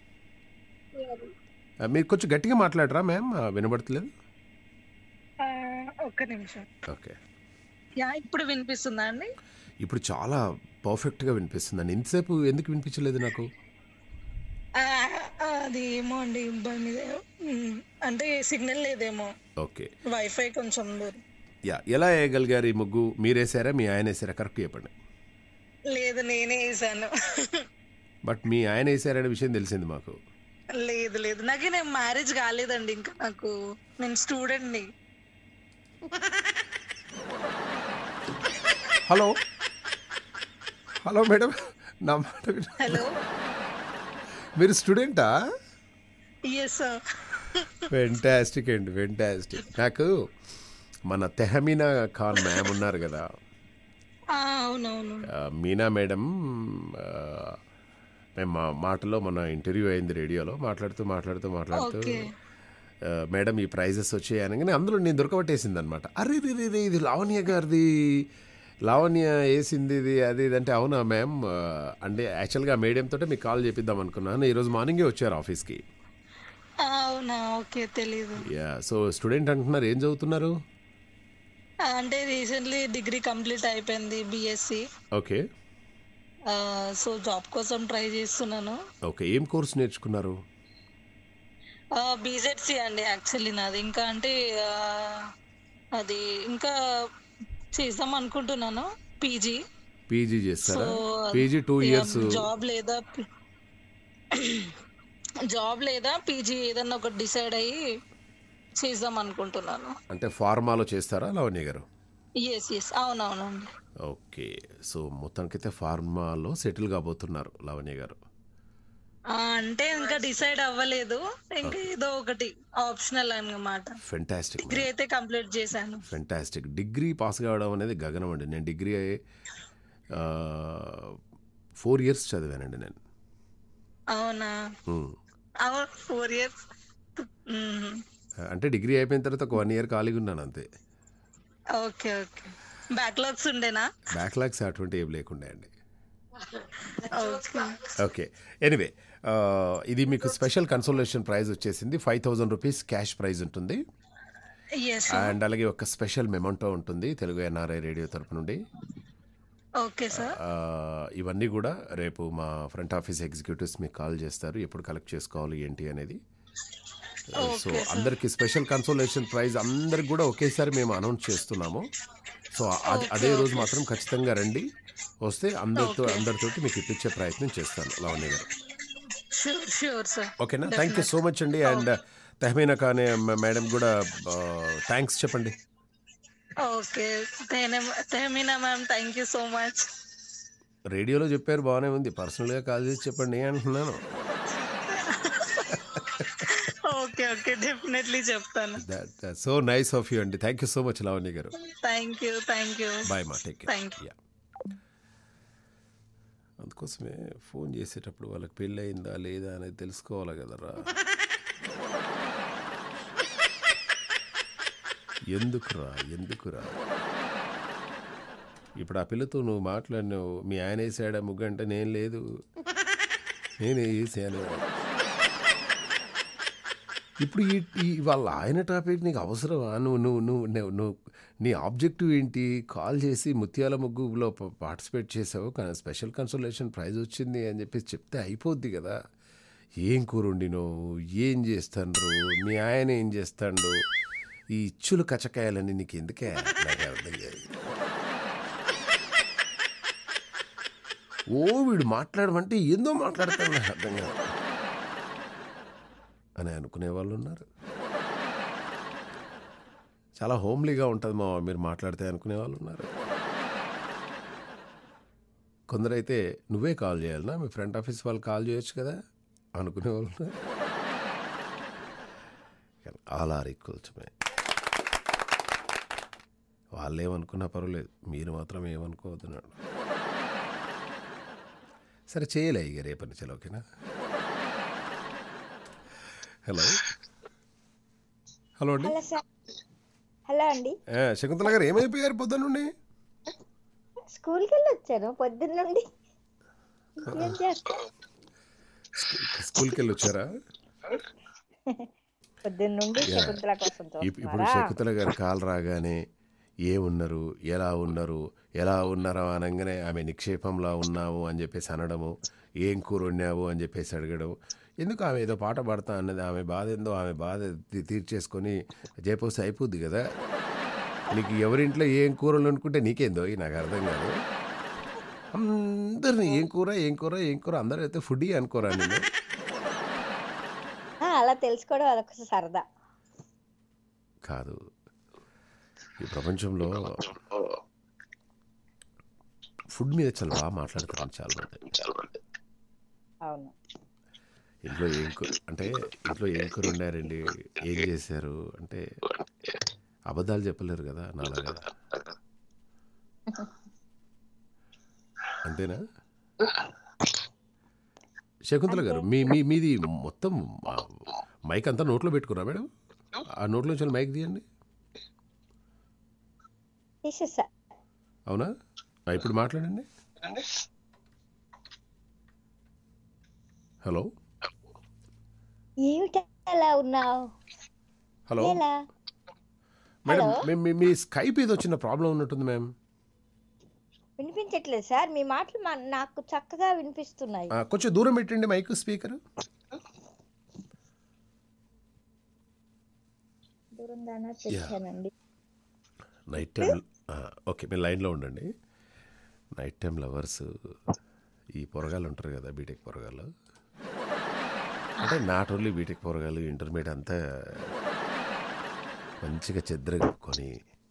ఆ, మీరు కొంచెం గట్టిగా మాట్లాడరా మ్యామ్, ఆ, వినబడట్లేదు. ఆ, ఒక్క నిమిషం. ఓకే, యా, ఇప్పుడు వినిపిస్తుందా అండి? ఇప్పుడు చాలా పర్ఫెక్ట్గా వినిపిస్తుందండి. ఇంతసేపు ఎందుకు వినిపించలేదు నాకు? ఆ, అది ఏమో అండి, ఇబ్బంది మీద ఉమ్, అంటే సిగ్నల్ లేదేమో, ఓకే, వైఫై కొంచెం దూరం. యా, ఎలా వేయగలిగారు ఈ ముగ్గు? మీరేసారా మీ ఆయన వేసారా? కరెక్ట్ చెప్పండి. లేదు, నేనే వేసాను. బట్ మీ ఆయన వేసారనే విషయం తెలిసింది మాకు. లేదు లేదు, నాకు నేను మ్యారేజ్ కాలేదండి ఇంకా, నాకు నేను స్టూడెంట్ని. హలో హలో మేడం, నా మాట విన- హలో, మీరు స్టూడెంటా? Yes sir. ఫెంటాస్టిక్ అండి, ఫెంటాస్టిక్. నాకు మన తెహమీనా ఖాన్ మ్యామ్ ఉన్నారు కదా, అవునవును. ఆ, మీనా మేడం, ఆ, మేము మా మాటలో మన ఇంటర్వ్యూ అయింది రేడియోలో, మాట్లాడుతూ మాట్లాడుతూ మాట్లాడుతూ ఓకే. ఆ, మేడం ఈ ప్రైజెస్ వచ్చాయి అనగానే అందులో నేను దొరకబట్టేసింది అనమాట. అరే రే రే రే, ఇది లావణ్య గారిది, లావణ్య వేసింది ఇది, అది ఇది అంటే అవునా మ్యామ్ ఆ, అంటే యాక్చువల్గా మేడం తోటే మీకు కాల్ చేపిద్దాం అనుకున్నాను. ఈరోజు మార్నింగే వచ్చారు ఆఫీస్కి. అవునా, ఓకే, తెలీదు. యా, సో స్టూడెంట్ అంటున్నారు, ఏం చదువుతున్నారు? అంటే రీసెంట్లీ డిగ్రీ కంప్లీట్ అయిపోయింది, బిఎస్సి. ఓకే సో జాబ్ కోసం ట్రై చేస్తున్నాను. ఓకే, ఏం కోర్స్ నేర్చుకున్నారు? బీజెడ్సి అండి యాక్చువల్లీ నాది. ఇంకా అంటే ఆ, అది ఇంకా చేద్దాం అనుకుంటున్నాను, పీజీ. పీజీ సో చేస్తారా? పీజీ టూ ఇయర్స్ జాబ్ లేదా జాబ్ లేదా పీజీ ఏదన్నా ఒకటి డిసైడ్ అయ్యి చేద్దాం అనుకుంటున్నాను. అంటే ఫార్మాలో చేస్తారా లావణ్య గారు? ఎస్ ఎస్, అవునవునండి. ఓకే, సో మొత్తానికైతే ఫార్మాలో సెటిల్ కాబోతున్నారు లావణ్య గారు. ఆ, అంటే ఇంకా డిసైడ్ అవ్వలేదు, ఇంకా ఏదో ఒకటి ఆప్షనల్ అన్నమాట. ఫెంటాస్టిక్ డిగ్రీ అయితే కంప్లీట్ చేశాను. ఫెంటాస్టిక్. డిగ్రీ పాస్ కావడం అనేది గగనం అండి. నేను డిగ్రీ ఫోర్ ఇయర్స్ చదివానండి నేను. అవునా? మ్మ్. అవును, ఫోర్ ఇయర్స్. అంటే డిగ్రీ అయిపోయిన తర్వాత ఒక వన్ ఇయర్ ఖాళీగా ఉన్నాను అంతే. ఓకే ఓకే, బ్యాక్లాగ్స్ ఉండేనా? బ్యాక్లాగ్స్ అటువంటి ఏం లేకుండా అండి. ఓకే ఓకే, ఎనీవే ఇది మీకు స్పెషల్ కన్సోలేషన్ ప్రైజ్ వచ్చేసింది. Five thousand rupees cash prize ఉంటుంది. ఎస్. అండ్ అలాగే ఒక స్పెషల్ మెమంటో ఉంటుంది తెలుగు ఎన్ఆర్ఐ రేడియో తరపు నుండి. Okay sir. ఆ, ఇవన్నీ కూడా రేపు మా ఫ్రంట్ ఆఫీస్ ఎగ్జిక్యూటివ్స్ మీకు కాల్ చేస్తారు ఎప్పుడు కలెక్ట్ చేసుకోవాలి ఏంటి అనేది. సో అందరికి స్పెషల్ కన్సోలేషన్ ప్రైజ్ అందరికి కూడా ఒకేసారి మేము అనౌన్స్ చేస్తున్నాము. సో అది అదే రోజు మాత్రం ఖచ్చితంగా రండి, వస్తే అందరితో అందరితోటి మీకు ఇప్పించే ప్రయత్నం చేస్తాను Lavanya garu. Sure sure sir. ఓకేనా? థ్యాంక్ యూ సో మచ్ అండి. అండ్ తెహమీనా ఖాన్ మేడం కూడా థ్యాంక్స్ చెప్పండి. Okay, Tehmina ma'am, thank you so much. రేడియోలో చెప్పారు బాగానే ఉంది, పర్సనల్గా కాల్ చేసి చెప్పండి అంటున్నాను. ఓకే ఓకే, డెఫినెట్లీ చెప్తాను. సో నైస్ ఆఫ్ యూ అండి. Thank you so much Lavanya garu. Thank you thank you. Bye మా, టేక్ కేర్. Thank you. అందుకోసమే ఫోన్ చేసేటప్పుడు వాళ్ళకి పెళ్ళి అయిందా లేదా అనేది తెలుసుకోవాలి కదరా. ఎందుకురా ఎందుకురా ఇప్పుడు ఆ పిల్లతో నువ్వు మాట్లాడినావు, మీ ఆయన వేసాడా ముగ్గు అంటే నేను లేదు, నేనే వేసాను. ఇప్పుడు ఈ ఈ వాళ్ళ ఆయన టాపిక్ నీకు అవసరమా? నువ్వు నువ్వు నువ్వు నువ్వు నువ్వు నీ ఆబ్జెక్టివ్ ఏంటి? కాల్ చేసి ముత్యాల ముగ్గులో ప పార్టిసిపేట్ చేసావు. కానీ స్పెషల్ కన్సోలేషన్ ప్రైజ్ వచ్చింది అని చెప్పేసి చెప్తే అయిపోద్ది కదా! ఏం కూర వండినావు? ఏం చేస్తాండ్రు? మీ ఆయన ఏం చేస్తాండు? ఈ ఇచ్చులు కచ్చకాయలన్నీ నీకు ఎందుకే? నాకు అర్థం కాదు. ఓ వీడు మాట్లాడమంటే ఏందో మాట్లాడతాడు, నాకు అర్థం కాదు అని అనుకునే వాళ్ళు ఉన్నారు. చాలా హోమ్లీగా ఉంటుంది మా మీరు మాట్లాడితే అనుకునే వాళ్ళు ఉన్నారు. కొందరైతే నువ్వే కాల్ చేయాలన్నా, మీ ఫ్రంట్ ఆఫీస్ వాళ్ళు కాల్ చేయొచ్చు కదా అనుకునే వాళ్ళు ఉన్నారు. All are equals may. వాళ్ళు ఏమనుకున్నా పర్వాలేదు, మీరు మాత్రం ఏమనుకోవద్దున్నాడు. సరే చేయలే ఇక రేపటి నుంచి, ఓకేనా? హలో హలో అండి. Hello sir. హలో అండి. ఆ, శకుంతల గారు ఏమైపోయారు పొద్దున్న నుండి? స్కూల్కి వెళ్ళి వచ్చాను పొద్దున్న నుండి. ఏం చేస్తా? స్కూల్కి వెళ్ళి వచ్చారా? పొద్దున్న నుండి యా. శకుంతల కోసం ఇప్- ఇప్పుడు చూస్తున్నారా? శకుంతల గారు కాల్ రాగానే ఏమున్నారు, ఎలా ఉన్నారు, ఎలా ఉన్నారా అనగానే ఆమె నిక్షేపంలా ఉన్నావు అని చెప్పేసి అనడము, ఏం కూర వండావు అని చెప్పేసి అడగడం. ఎందుకు ఆమె ఏదో పాట పాడతా అన్నది, ఆమె బాధ ఏందో ఆమె బాధ తీ- తీర్చేసుకొని జయపోసి అయిపోద్ది కదా. నీకు ఎవరింట్లో ఏం కూరలు అనుకుంటే నీకేందో ఈ నాకు అర్థం కాదు. అందరిని ఏం కూర ఏం కూర ఏం కూర అందరూ అయితే ఫుడ్ అనుకోరా నేను. ఆ, అలా తెలుసుకోవడం అదొక సరదా. కాదు, ఈ ప్రపంచంలో ఫుడ్ మీద చాలా బాగా మాట్లాడతారు చాలా మంది. అవును. ఇంట్లో ఏం కూర అంటే ఇంట్లో ఏం కూర వండారండి, ఏం చేశారు అంటే అబద్ధాలు చెప్పలేరు కదా నాలాగా. అంతేనా? శకుంతల గారు మీ మీ మీది మొత్తం ఆ, మైక్ అంతా నోట్లో పెట్టుకురా మేడం? ఆ నోట్లోంచి మైక్ తీయండి. తీసేసా. అవునా? ఆ, ఇప్పుడు మాట్లాడండి. హలో ఏమిటి అలా ఉన్నావు? హలో ఎలా? Madam, hello. మీ- మీ- మీ స్కైప్ ఏదో చిన్న ప్రాబ్లం ఉన్నట్టుంది మ్యామ్. వినిపించట్లేదు సార్. మీ మాటలు మా- నాకు చక్కగా వినిపిస్తున్నాయి. ఆ, కొంచెం దూరం పెట్టండి మైక్ స్పీకర్. దూరంగానే పెట్టానండి. నైట్ టైం ఓకే, మీరు లైన్లో ఉండండి. నైట్ టైం లవర్స్ ఈ పొరగాళ్ళు ఉంటారు కదా, బీటెక్ పొరగాళ్ళు, అంటే నాట్ ఓన్లీ బీటెక్ పొరగాళ్ళు, ఇంటర్మీడియట్ అంతా మంచిగా చెద్దర కప్పుకొని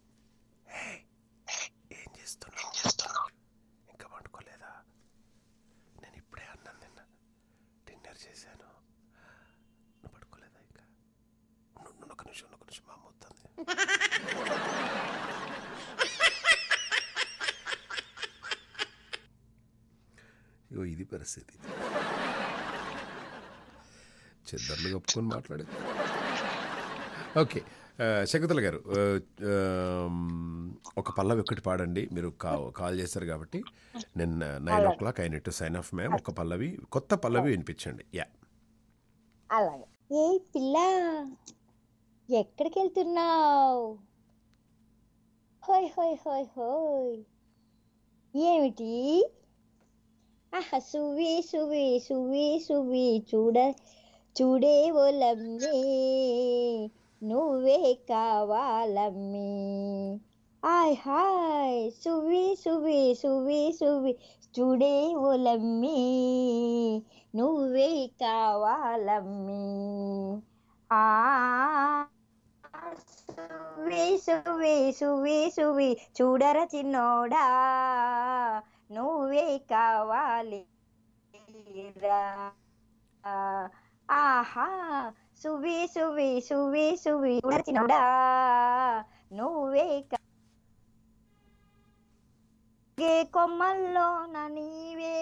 ఏం చేస్తున్నావు, ఇంకా వండుకోలేదా, నేను ఇప్పుడే అన్నాను నిన్న డిన్నర్ చేశాను, నువ్వు పడుకోలేదా ఇంకా, నువ్వు ఒక నిమిషం ఒక నిమిషం మా అమ్మ వస్తుంది. ఇగో ఇది పరిస్థితి. చెద్దర్లు కప్పుకొని మాట్లాడేది. ఓకే, ఆ, శకుంతల గారు, ఆ, ఆ, ఒక పల్లవి ఒక్కటి పాడండి. మీరు కా కాల్ చేశారు కాబట్టి నేను nine o'clock I need to sign off ma'am. ఒక పల్లవి, కొత్త పల్లవి వినిపించండి. యా. అలాగే. ఏ పిల్ల, ఎక్కడికి వెళ్తున్నావు? హోయ్ హోయ్ హోయ్ హోయ్. ఏమిటి? ఆహా, సువి సువి సువి సువి చూడ చూడే ఓలమ్మే, నువ్వే కావాలమ్మే. హాయ్ హాయ్, సువి సువి సువి సువి చూడే ఓలమ్మే, నువ్వే కావాలమ్మే. ఆ సువి సువి సువి సువి చూడర చిన్నోడా, నువ్వే కావాలి రా. ఆహా, సువి సువి సువి సువి చూడర చిన్నోడా, నువ్వే కా- సాగే కొమ్మల్లోన నీవే,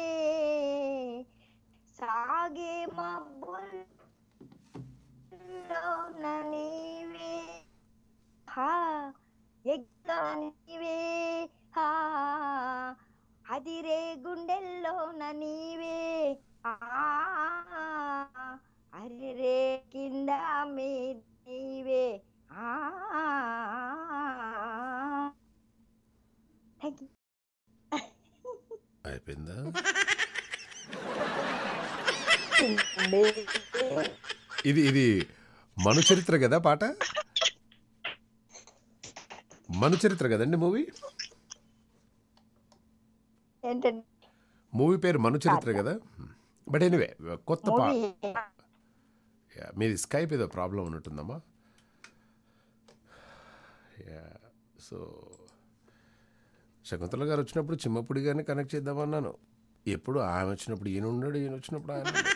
సాగే మబ్బుల్లోన నీవే, హా ఎగ్గా నీవే, హా అదిరే గుండెల్లోన నీవే, ఆ అరిరే కింద అండి. ఇది ఇది మను చరిత్ర కదా పాట? మను చరిత్ర కదండి మూవీ? ఏంటండి మూవీ పేరు మను చరిత్ర కదా? బట్ ఎనీవే కొత్త పా మూవీ యా, మీది స్కైప్ ఏదో ప్రాబ్లం ఉన్నట్టుందమ్మా. యా, సో శకుంతల గారు వచ్చినప్పుడు చిమ్మపుడి గారిని కనెక్ట్ చేద్దామన్నాను. ఎప్పుడు ఆమె వచ్చినప్పుడు ఈయన ఉన్నాడు, ఈయన వచ్చినప్పుడు ఆయన ఉన్నాడు.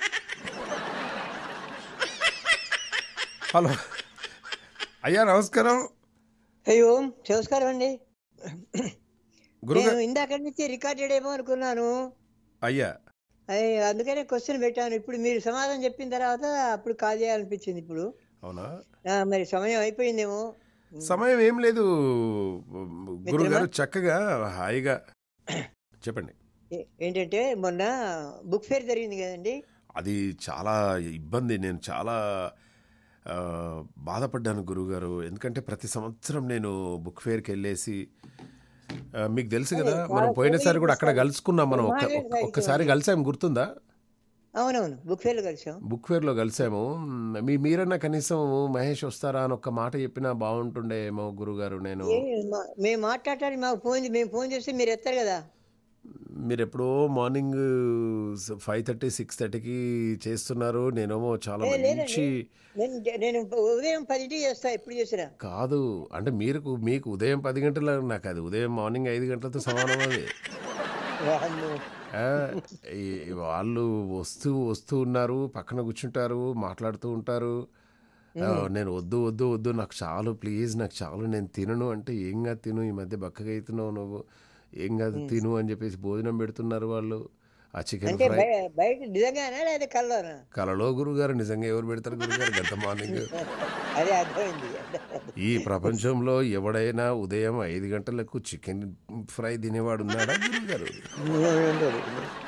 హలో అయ్యా, నమస్కారం. అయ్యో నమస్కారం అండి. గురుగా నేను ఇందాక నుంచి రికార్డెడ్ ఏమో అనుకున్నాను. అయ్యా అయ్యి అందుకనే క్వశ్చన్ పెట్టాను. ఇప్పుడు మీరు సమాధానం చెప్పిన తర్వాత అప్పుడు కాల్ చేయాలనిపించింది. ఇప్పుడు అవునా? ఆ, మరి సమయం అయిపోయిందేమో. సమయం ఏం లేదు గురుగారు, మిత్రమా? చక్కగా హాయిగా చెప్పండి. ఏ- ఏంటంటే మొన్న బుక్ ఫేర్ జరిగింది కదండి. అది చాలా ఇబ్బంది. నేను చాలా ఆ, బాధపడ్డాను గురుగారు. ఎందుకంటే ప్రతి సంవత్సరం నేను బుక్ ఫేర్కి వెళ్ళేసి ఆ, మీకు తెలుసు కదా, మనం పోయినసారి కూడా అక్కడ కలుసుకున్నాం. మనం ఒక్క ఒక్క- ఒక్కసారి కలిసాము, గుర్తుందా? అవునవును, బుక్ ఫేర్లో కలిసాం. బుక్ ఫేర్లో కలిసాము. మీ మీరన్నా కనీసం మహేష్ వస్తారా అని ఒక్క మాట చెప్పినా బాగుంటుండే ఏమో గురుగారు. నేను ఏ, మా- మేము మాట్లాడటానికి మాకు ఫోన్ మేము ఫోన్ చేస్తే మీరు ఎత్తారు కదా. మీరు ఎప్పుడో మార్నింగ్ ఫైవ్ థర్టీ సిక్స్ థర్టీకి చేస్తున్నారు. నేనేమో చాలా ఏ, లేదండి. మంచి నేను నేను ఉదయం పదింటికి చేస్తా, ఎప్పుడు చేసినా. కాదు అంటే మీరు మీకు ఉదయం పది గంటల, నాకు అది ఉదయం మార్నింగ్ ఐదు గంటలతో సమానం. అది వాళ్ళు ఆ, ఈ- వాళ్ళు వస్తూ వస్తూ ఉన్నారు, పక్కన కూర్చుంటారు, మాట్లాడుతూ ఉంటారు. ఆ, నేను వద్దు వద్దు వద్దు నాకు చాలు, ప్లీజ్ నాకు చాలు, నేను తినను అంటే, ఏం కాదు తిను, ఈ మధ్య బక్కగా అవుతున్నావు నువ్వు, ఏం కాదు తిను అని చెప్పేసి భోజనం పెడుతున్నారు వాళ్ళు. ఆ చికెన్ అంటే ఫ్రై బయ- బయట నిజంగానా లేదా కల్లోనా? కలలో గురుగారు, నిజంగా ఎవరు పెడతారు గురుగారు గంత మార్నింగ్? అదే అర్థమైంది. ఈ ప్రపంచంలో ఎవడైనా ఉదయం ఐదు గంటలకు చికెన్ ఫ్రై తినేవాడు ఉన్నాడా గురుగారు? ఉండదు.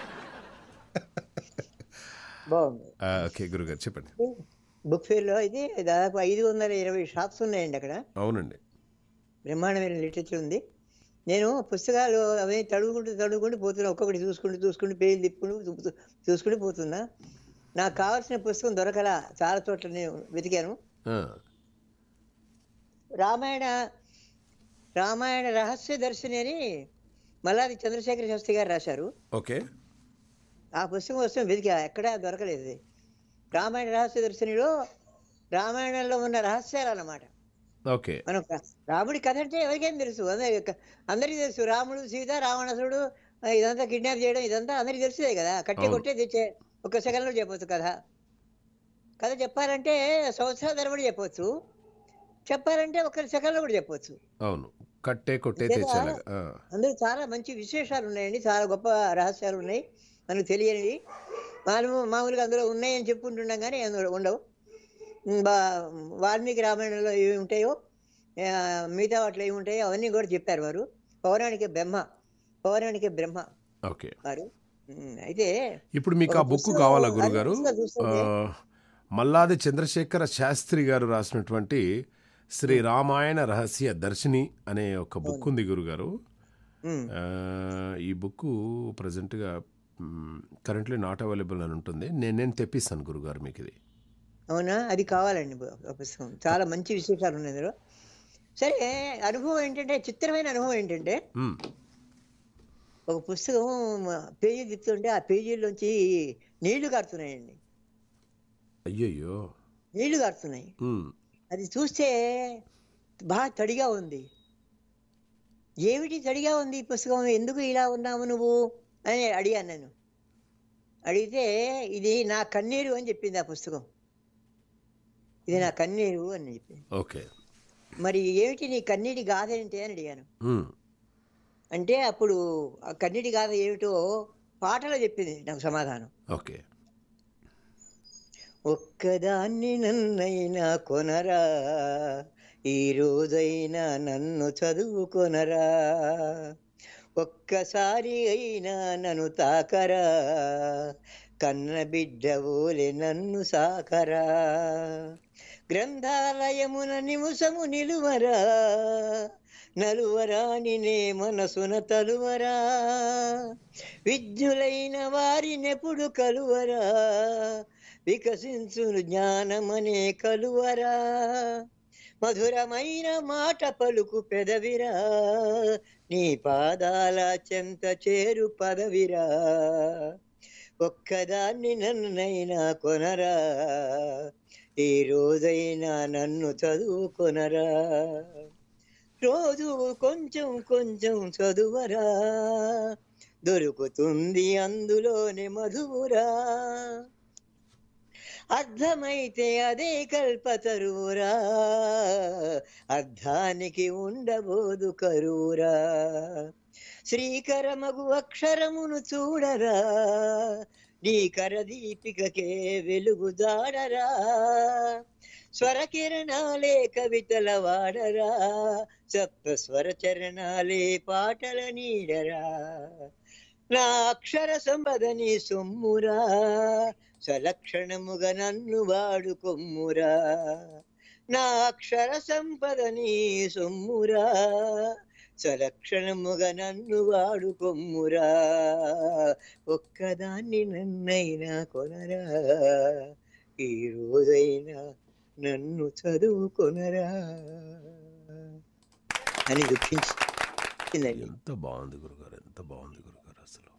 బాగుంది. ఆ, ఓకే గురుగారు చెప్పండి. బుక్ ఫేర్లో అయితే దాదాపు ఐదు వందల ఇరవై షాప్స్ ఉన్నాయండి అక్కడ. అవునండి. బ్రహ్మాండమైన లిటరేచర్ ఉంది. నేను పుస్తకాలు అవి తడుగుకుంటూ తడుగుకుంటూ పోతున్నా, ఒక్కొక్కటి చూసుకుంటూ చూసుకుంటూ పేజీ తిప్పుకుంటూ చూ- చూసుకుంటూ పోతున్నా. నాకు కావాల్సిన పుస్తకం దొరకలా, చాలా చోట్ల నేను వెతికాను. ఆ, రామాయణ రామాయణ రహస్య దర్శిని అని మల్లాది చంద్రశేఖర శాస్త్రి గారు రాశారు. ఓకే. ఆ పుస్తకం వస్తే వెతికా, ఎక్కడా దొరకలేదు ఇది. రామాయణ రహస్య దర్శనిలో రామాయణంలో ఉన్న రహస్యాలు అన్నమాట. ఓకే. మనం క- రాముడి కథ అంటే ఎవరికేం తెలుసు, అందరి- అందరికీ తెలుసు. రాముడు, సీత, రావణాసురుడు, ఆ, ఇదంతా కిడ్నాప్ చేయడం, ఇదంతా అందరికీ తెలిసేదే కదా. కట్టే అవును. కొట్టే తెచ్చే ఒక్క సెకండ్లో చెప్పొచ్చు కథ. కథ చెప్పాలంటే సంవత్సరాల తరబడి చెప్పొచ్చు, చెప్పాలంటే ఒక్క సెకండ్లో కూడా చెప్పొచ్చు. అవును, కట్టే కొట్టే అంతేగా? తెచ్చేలాగా. ఆ, అందులో చాలా మంచి విశేషాలు ఉన్నాయండి, చాలా గొప్ప రహస్యాలు ఉన్నాయి మనకు తెలియనివి. మామూలు మామూలుగా అందులో ఉన్నాయని చెప్పుకుంటున్నాం కానీ అందులో ఉండవు. ఉమ్, బా వాల్మీకి రామాయణంలో ఏమి ఉంటాయో, ఆ, మిగతా వాటిలో ఏమి ఉంటాయో అవన్నీ కూడా చెప్పారు వారు. పౌరాణిక బ్రహ్మ పౌరాణిక బ్రహ్మ ఓకే. వారు. ఉమ్, అయితే ఇప్పుడు మీకు ఒక ఆ బుక్ పుస్తకం కావాలా అన్ని గురుగారు? పుస్తకాలు చూస్తుంటే ఆ, మల్లాది చంద్రశేఖర శాస్త్రి గారు రాసినటువంటి శ్రీ రామాయణ రహస్య దర్శిని అనే ఒక బుక్ ఉంది గురుగారు. ఉమ్, ఆ, ఈ బుక్ ప్రజెంట్గా కరెంట్లీ నాట్ అవైలబుల్ అని ఉంటుంది. నేను నేను తెప్పిస్తాను గురుగారు మీకు ఇది. అవునా, అది కావాలండి. బు- ఆ పుస్తకం చాలా మంచి విశేషాలు ఉన్నాయి అందులో. సరే, అనుభవం ఏంటంటే, చిత్రమైన అనుభవం ఏంటంటే, మ్, ఒక పుస్తకం పేజీ తిప్పుతుంటే ఆ పేజీలోంచి నీళ్లు కారుతున్నాయండి, అయ్యయ్యో. నీళ్లు కారుతున్నాయి. మ్, అది చూస్తే బాగా తడిగా ఉంది. ఏమిటి తడిగా ఉంది ఈ పుస్తకం, ఎందుకు ఇలా ఉన్నావు నువ్వు అని అడిగాను నేను. అడిగితే ఇది నా కన్నీరు అని చెప్పింది ఆ పుస్తకం. ఇది నా కన్నీరు అని చెప్పింది. ఓకే. మరి ఏమిటి నీ కన్నీటి గాథ ఏంటి అని అడిగాను. మ్, అంటే అప్పుడు ఆ కన్నీటి గాథ ఏమిటో పాటలో చెప్పింది నాకు సమాధానం. ఓకే. ఒక్కదాన్ని నన్నైనా కొనరా, ఈ రోజైనా నన్ను చదువుకొనరా, ఒక్కసారి అయినా నన్ను తాకరా, కన్న బిడ్డ ఓలె నన్ను సాకరా, గ్రంథాలయమున నిముసము నిలువరా, నలువరాని నే మనసున తలువరా, విద్యులైన వారినెప్పుడు కలువరా, వికసించును జ్ఞానమనే కలువరా, మధురమైన మాట పలుకు పెదవిరా, నీ పాదాల చెంత చేరు పదవిరా, ఒక్కదాన్ని నన్నైనా కొనరా, ఈ రోజైనా నన్ను చదువుకొనరా, రోజు కొంచెం కొంచెం చదువరా, దొరుకుతుంది అందులోనే మధువురా, అర్థమైతే అదే కల్పతరువురా, అర్థానికి ఉండబోదు కరువురా, శ్రీకరమగు అక్షరమును చూడరా, నీ కరదీపికకే వెలుగు దాడరా, స్వరకిరణాలే కవితల వాడరా, సప్త స్వర చరణాలే పాటల నీడరా, నా అక్షర సంపదని సొమ్మురా, సలక్షణముగా నన్ను వాడుకొమ్మురా, నా అక్షర సంపదని సొమ్మురా, సలక్షణముగా నన్ను వాడుకొమ్మురా, ఒక్కదాన్ని నన్నైనా కొనరా, ఈ రోజైనా నన్ను చదువుకొనరా అని దుఃఖించిందండి. ఎంత బాగుంది గురుగారు, ఎంత బాగుంది గురుగారు. అసలు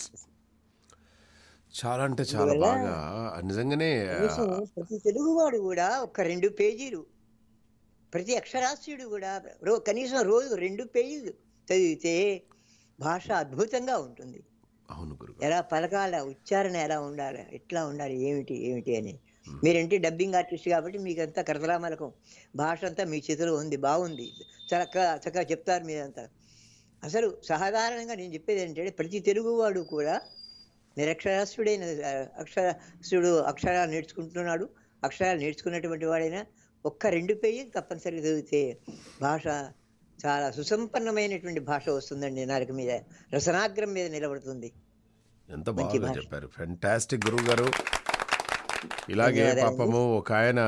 చాలా అంటే చాలా అందువల్ల బాగా నిజంగానే కనీసం ప్రతి తెలుగువాడు కూడా ఒక రెండు పేజీలు, ప్రతి అక్షరాస్యుడు కూడా రో కనీసం రోజు రెండు పేజీలు చదివితే భాష అద్భుతంగా ఉంటుంది. అవును గురుగారు. ఎలా పలకాల, ఉచ్చారణ ఎలా ఉండాలి, ఎట్లా ఉండాలి, ఏమిటి ఏమిటి అని. మీరంటే డబ్బింగ్ ఆర్టిస్ట్ కాబట్టి మీకంతా కరతలామలకం, భాష అంతా మీ చేతిలో ఉంది, బాగుంది, చక్కగా చక్కగా చెప్తారు మీరంతా. అసలు సాధారణంగా నేను చెప్పేది ఏంటంటే ప్రతి తెలుగువాడు కూడా నిరక్షరాస్యుడైన అక్షరాస్యుడు అక్షరాలు నేర్చుకుంటున్నాడు, అక్షరాలు నేర్చుకున్నటువంటి వాడైనా ఒక్క రెండు పేజీలు తప్పనిసరిగా చదివితే భాష చాలా సుసంపన్నమైనటువంటి భాష వస్తుందండి. నాలుక మీద రసనాగ్రం మీద నిలబడుతుంది. ఎంత బాగా చెప్పారు, ఫెంటాస్టిక్ గురువు గారు. ఇలాగే పాపము ఒక ఆయన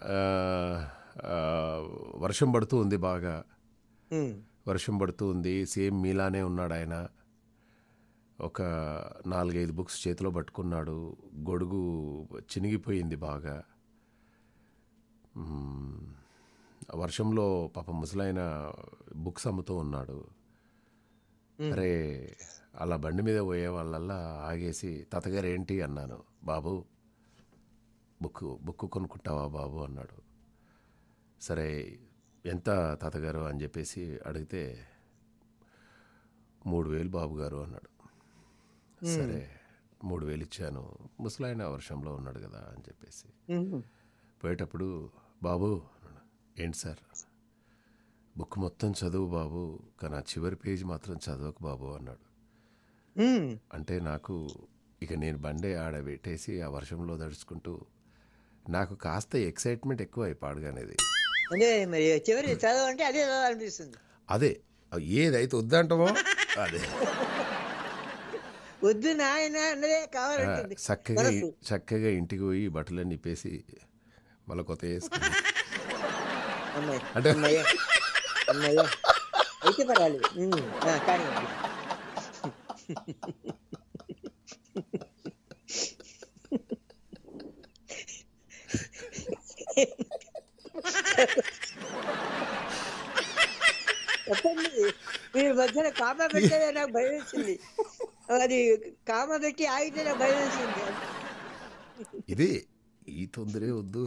వర్షం పడుతూ ఉంది, బాగా వర్షం పడుతూ ఉంది, సేమ్ మీలానే ఉన్నాడు ఆయన. ఒక నాలుగైదు బుక్స్ చేతిలో పట్టుకున్నాడు, గొడుగు చినిగిపోయింది బాగా. వర్షంలో పాపం ముసలాయన బుక్స్ అమ్ముతూ ఉన్నాడు. అరే అలా బండి మీద పోయే వాళ్ళల్లా ఆగేసి, తాతగారు ఏంటి అన్నాను. బాబు బుక్ బుక్ కొనుక్కుంటావా బాబు అన్నాడు. సరే ఎంత తాతగారు అని చెప్పేసి అడిగితే, మూడు వేలు బాబు గారు అన్నాడు. సరే మూడు వేలు ఇచ్చాను, ముసలాయన వర్షంలో ఉన్నాడు కదా అని చెప్పేసి పోయేటప్పుడు, బాబు అన్నాడు. ఏంటి సార్? బుక్ మొత్తం చదువు బాబు, కానీ ఆ చివరి పేజీ మాత్రం చదవకు బాబు అన్నాడు. అంటే నాకు ఇక నేను బండే ఆడ పెట్టేసి ఆ వర్షంలో తడుచుకుంటూ, నాకు కాస్త ఎక్సైట్మెంట్ ఎక్కువ పాడుగానేది. అదే మరి చివరి చదవంటే అదే చదవాలనిపిస్తుంది. అదే ఏదైతే వద్దంటామో అదే వద్దు నాయన అన్నదే కావాలంటుంది. చక్కగా చక్కగా ఇంటికి పోయి బట్టలన్నీ నిప్పేసి మళ్ళీ కొత్త వేసుకుని అంటే అయితే పర్వాలేదు కానీ చెప్పండి. మీరు మధ్యన కామా పెట్టేదే నాకు భయం వేసింది. అది కామా పెట్టి ఆగితే నాకు భయం వేసింది. ఇదే ఈ తొందరే వద్దు,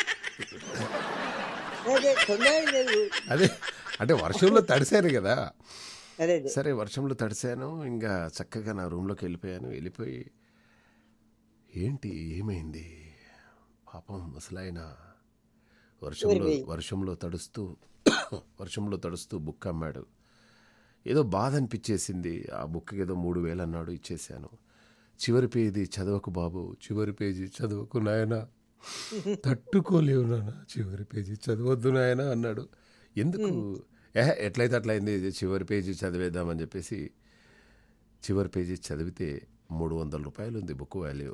అదే తొందర లేదు. అదే అంటే వర్షంలో తడిశాను కదా. అదే సరే వర్షంలో తడిశాను, ఇంకా చక్కగా నా రూమ్లోకి వెళ్ళిపోయాను. వెళ్ళిపోయి ఏంటి ఏమైంది పాపం ముసలాయన వర్షంలో వర్షంలో తడుస్తూ వర్షంలో తడుస్తూ బుక్ అమ్మాడు. ఏదో బాధ అనిపించేసింది. ఆ బుక్కి ఏదో మూడు వేలు అన్నాడు, ఇచ్చేసాను. చివరి పేజీ చదవకు బాబు, చివరి పేజీ చదవకు నాయన, తట్టుకోలేవు నాన్న, చివరి పేజీ చదవద్దు నాయన అన్నాడు. ఎందుకు? ఏహ ఎట్లయితే అట్లయింది, చివరి పేజీ చదివేద్దామని చెప్పేసి చివరి పేజీ చదివితే మూడు వందల రూపాయలు ఉంది బుక్ వాల్యూ.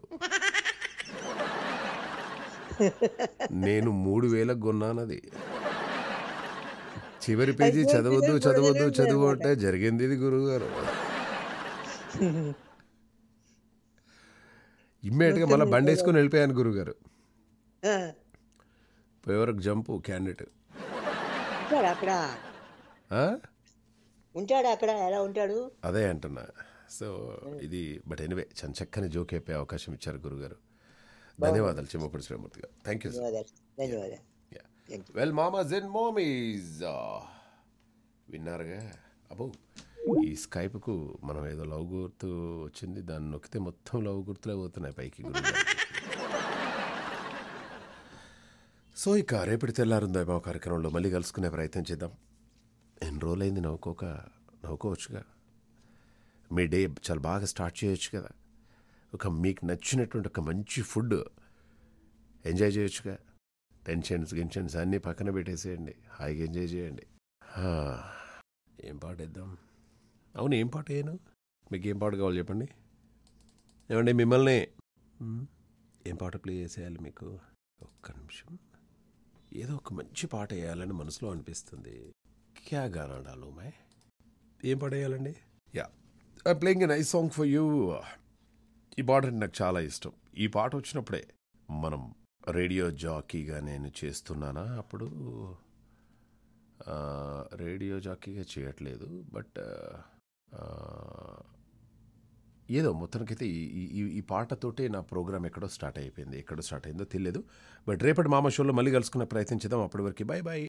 నేను మూడు వేలకు కొన్నానది. చివరి పేజీ చదవద్దు చదవద్దు చదువు అంటే జరిగింది ఇది గురువు గారు. ఇమ్మీడియట్గా మళ్ళీ బండి వేసుకొని వెళ్ళిపోయాను గురుగారు. ఆ, పోయే వరకు జంపు క్యాండిడేట్. ఉంటాడు అక్కడ ఉంటాడు అక్కడ ఎలా ఉంటాడు అదే అంటున్నా. సో ఇది బట్ ఎనివే చక్కని జోక్ అయిపోయే అవకాశం ఇచ్చారు గురుగారు. ధన్యవాదాలు Chimmapudi Srimurthy garu. Thank you sir. ధన్యవాదాలు ధన్యవాదాలు thank you. Well mamas and mommies విన్నారుగా. అబ్బో ఈ స్కైప్కు మనం ఏదో లవ్ గుర్తు వచ్చింది, దాన్ని నొక్కితే మొత్తం లవ్ గుర్తులే పోతున్నాయి పైకి గురుగారు. సో ఇక రేపటి తెల్లారుందో మా కార్యక్రమంలో మళ్ళీ కలుసుకునే ప్రయత్నం చేద్దాం. ఎన్ని రోజులైంది నవ్వుకోక, నవ్వుకోవచ్చుగా. మీ డే చాలా బాగా స్టార్ట్ చేయొచ్చు కదా. ఒక మీకు నచ్చినటువంటి ఒక మంచి ఫుడ్ ఎంజాయ్ చేయొచ్చుగా. టెన్షన్స్ గిన్షన్స్ అన్నీ పక్కన పెట్టేసేయండి, హాయిగా ఎంజాయ్ చేయండి. ఏం పాట వేద్దాం? అవును, ఏం పాట వేయను? మీకు ఏం పాట కావాలి చెప్పండి. ఏమండి మిమ్మల్ని ఏం పాట ప్లే చేసేయాలి మీకు? ఒక్క నిమిషం. ఏదో ఒక మంచి పాట వేయాలని మనసులో అనిపిస్తుంది. క్యా గానా డాలు మై? ఏం పాట వేయాలండి? Yeah, I playing a nice song for you. ఈ పాట అంటే నాకు చాలా ఇష్టం. ఈ పాట వచ్చినప్పుడే మనం రేడియో జాకీగా నేను చేస్తున్నానా అప్పుడు రేడియో జాకీగా చేయట్లేదు, బట్ ఏదో మొత్తానికైతే ఈ ఈ ఈ పాటతోటే నా ప్రోగ్రామ్ ఎక్కడో స్టార్ట్ అయిపోయింది. ఎక్కడో స్టార్ట్ అయిందో తెలియదు. బట్ రేపటి మామ షోలో మళ్ళీ కలుసుకునే ప్రయత్నం చేద్దాం. అప్పటి వరకు బాయ్ బాయ్.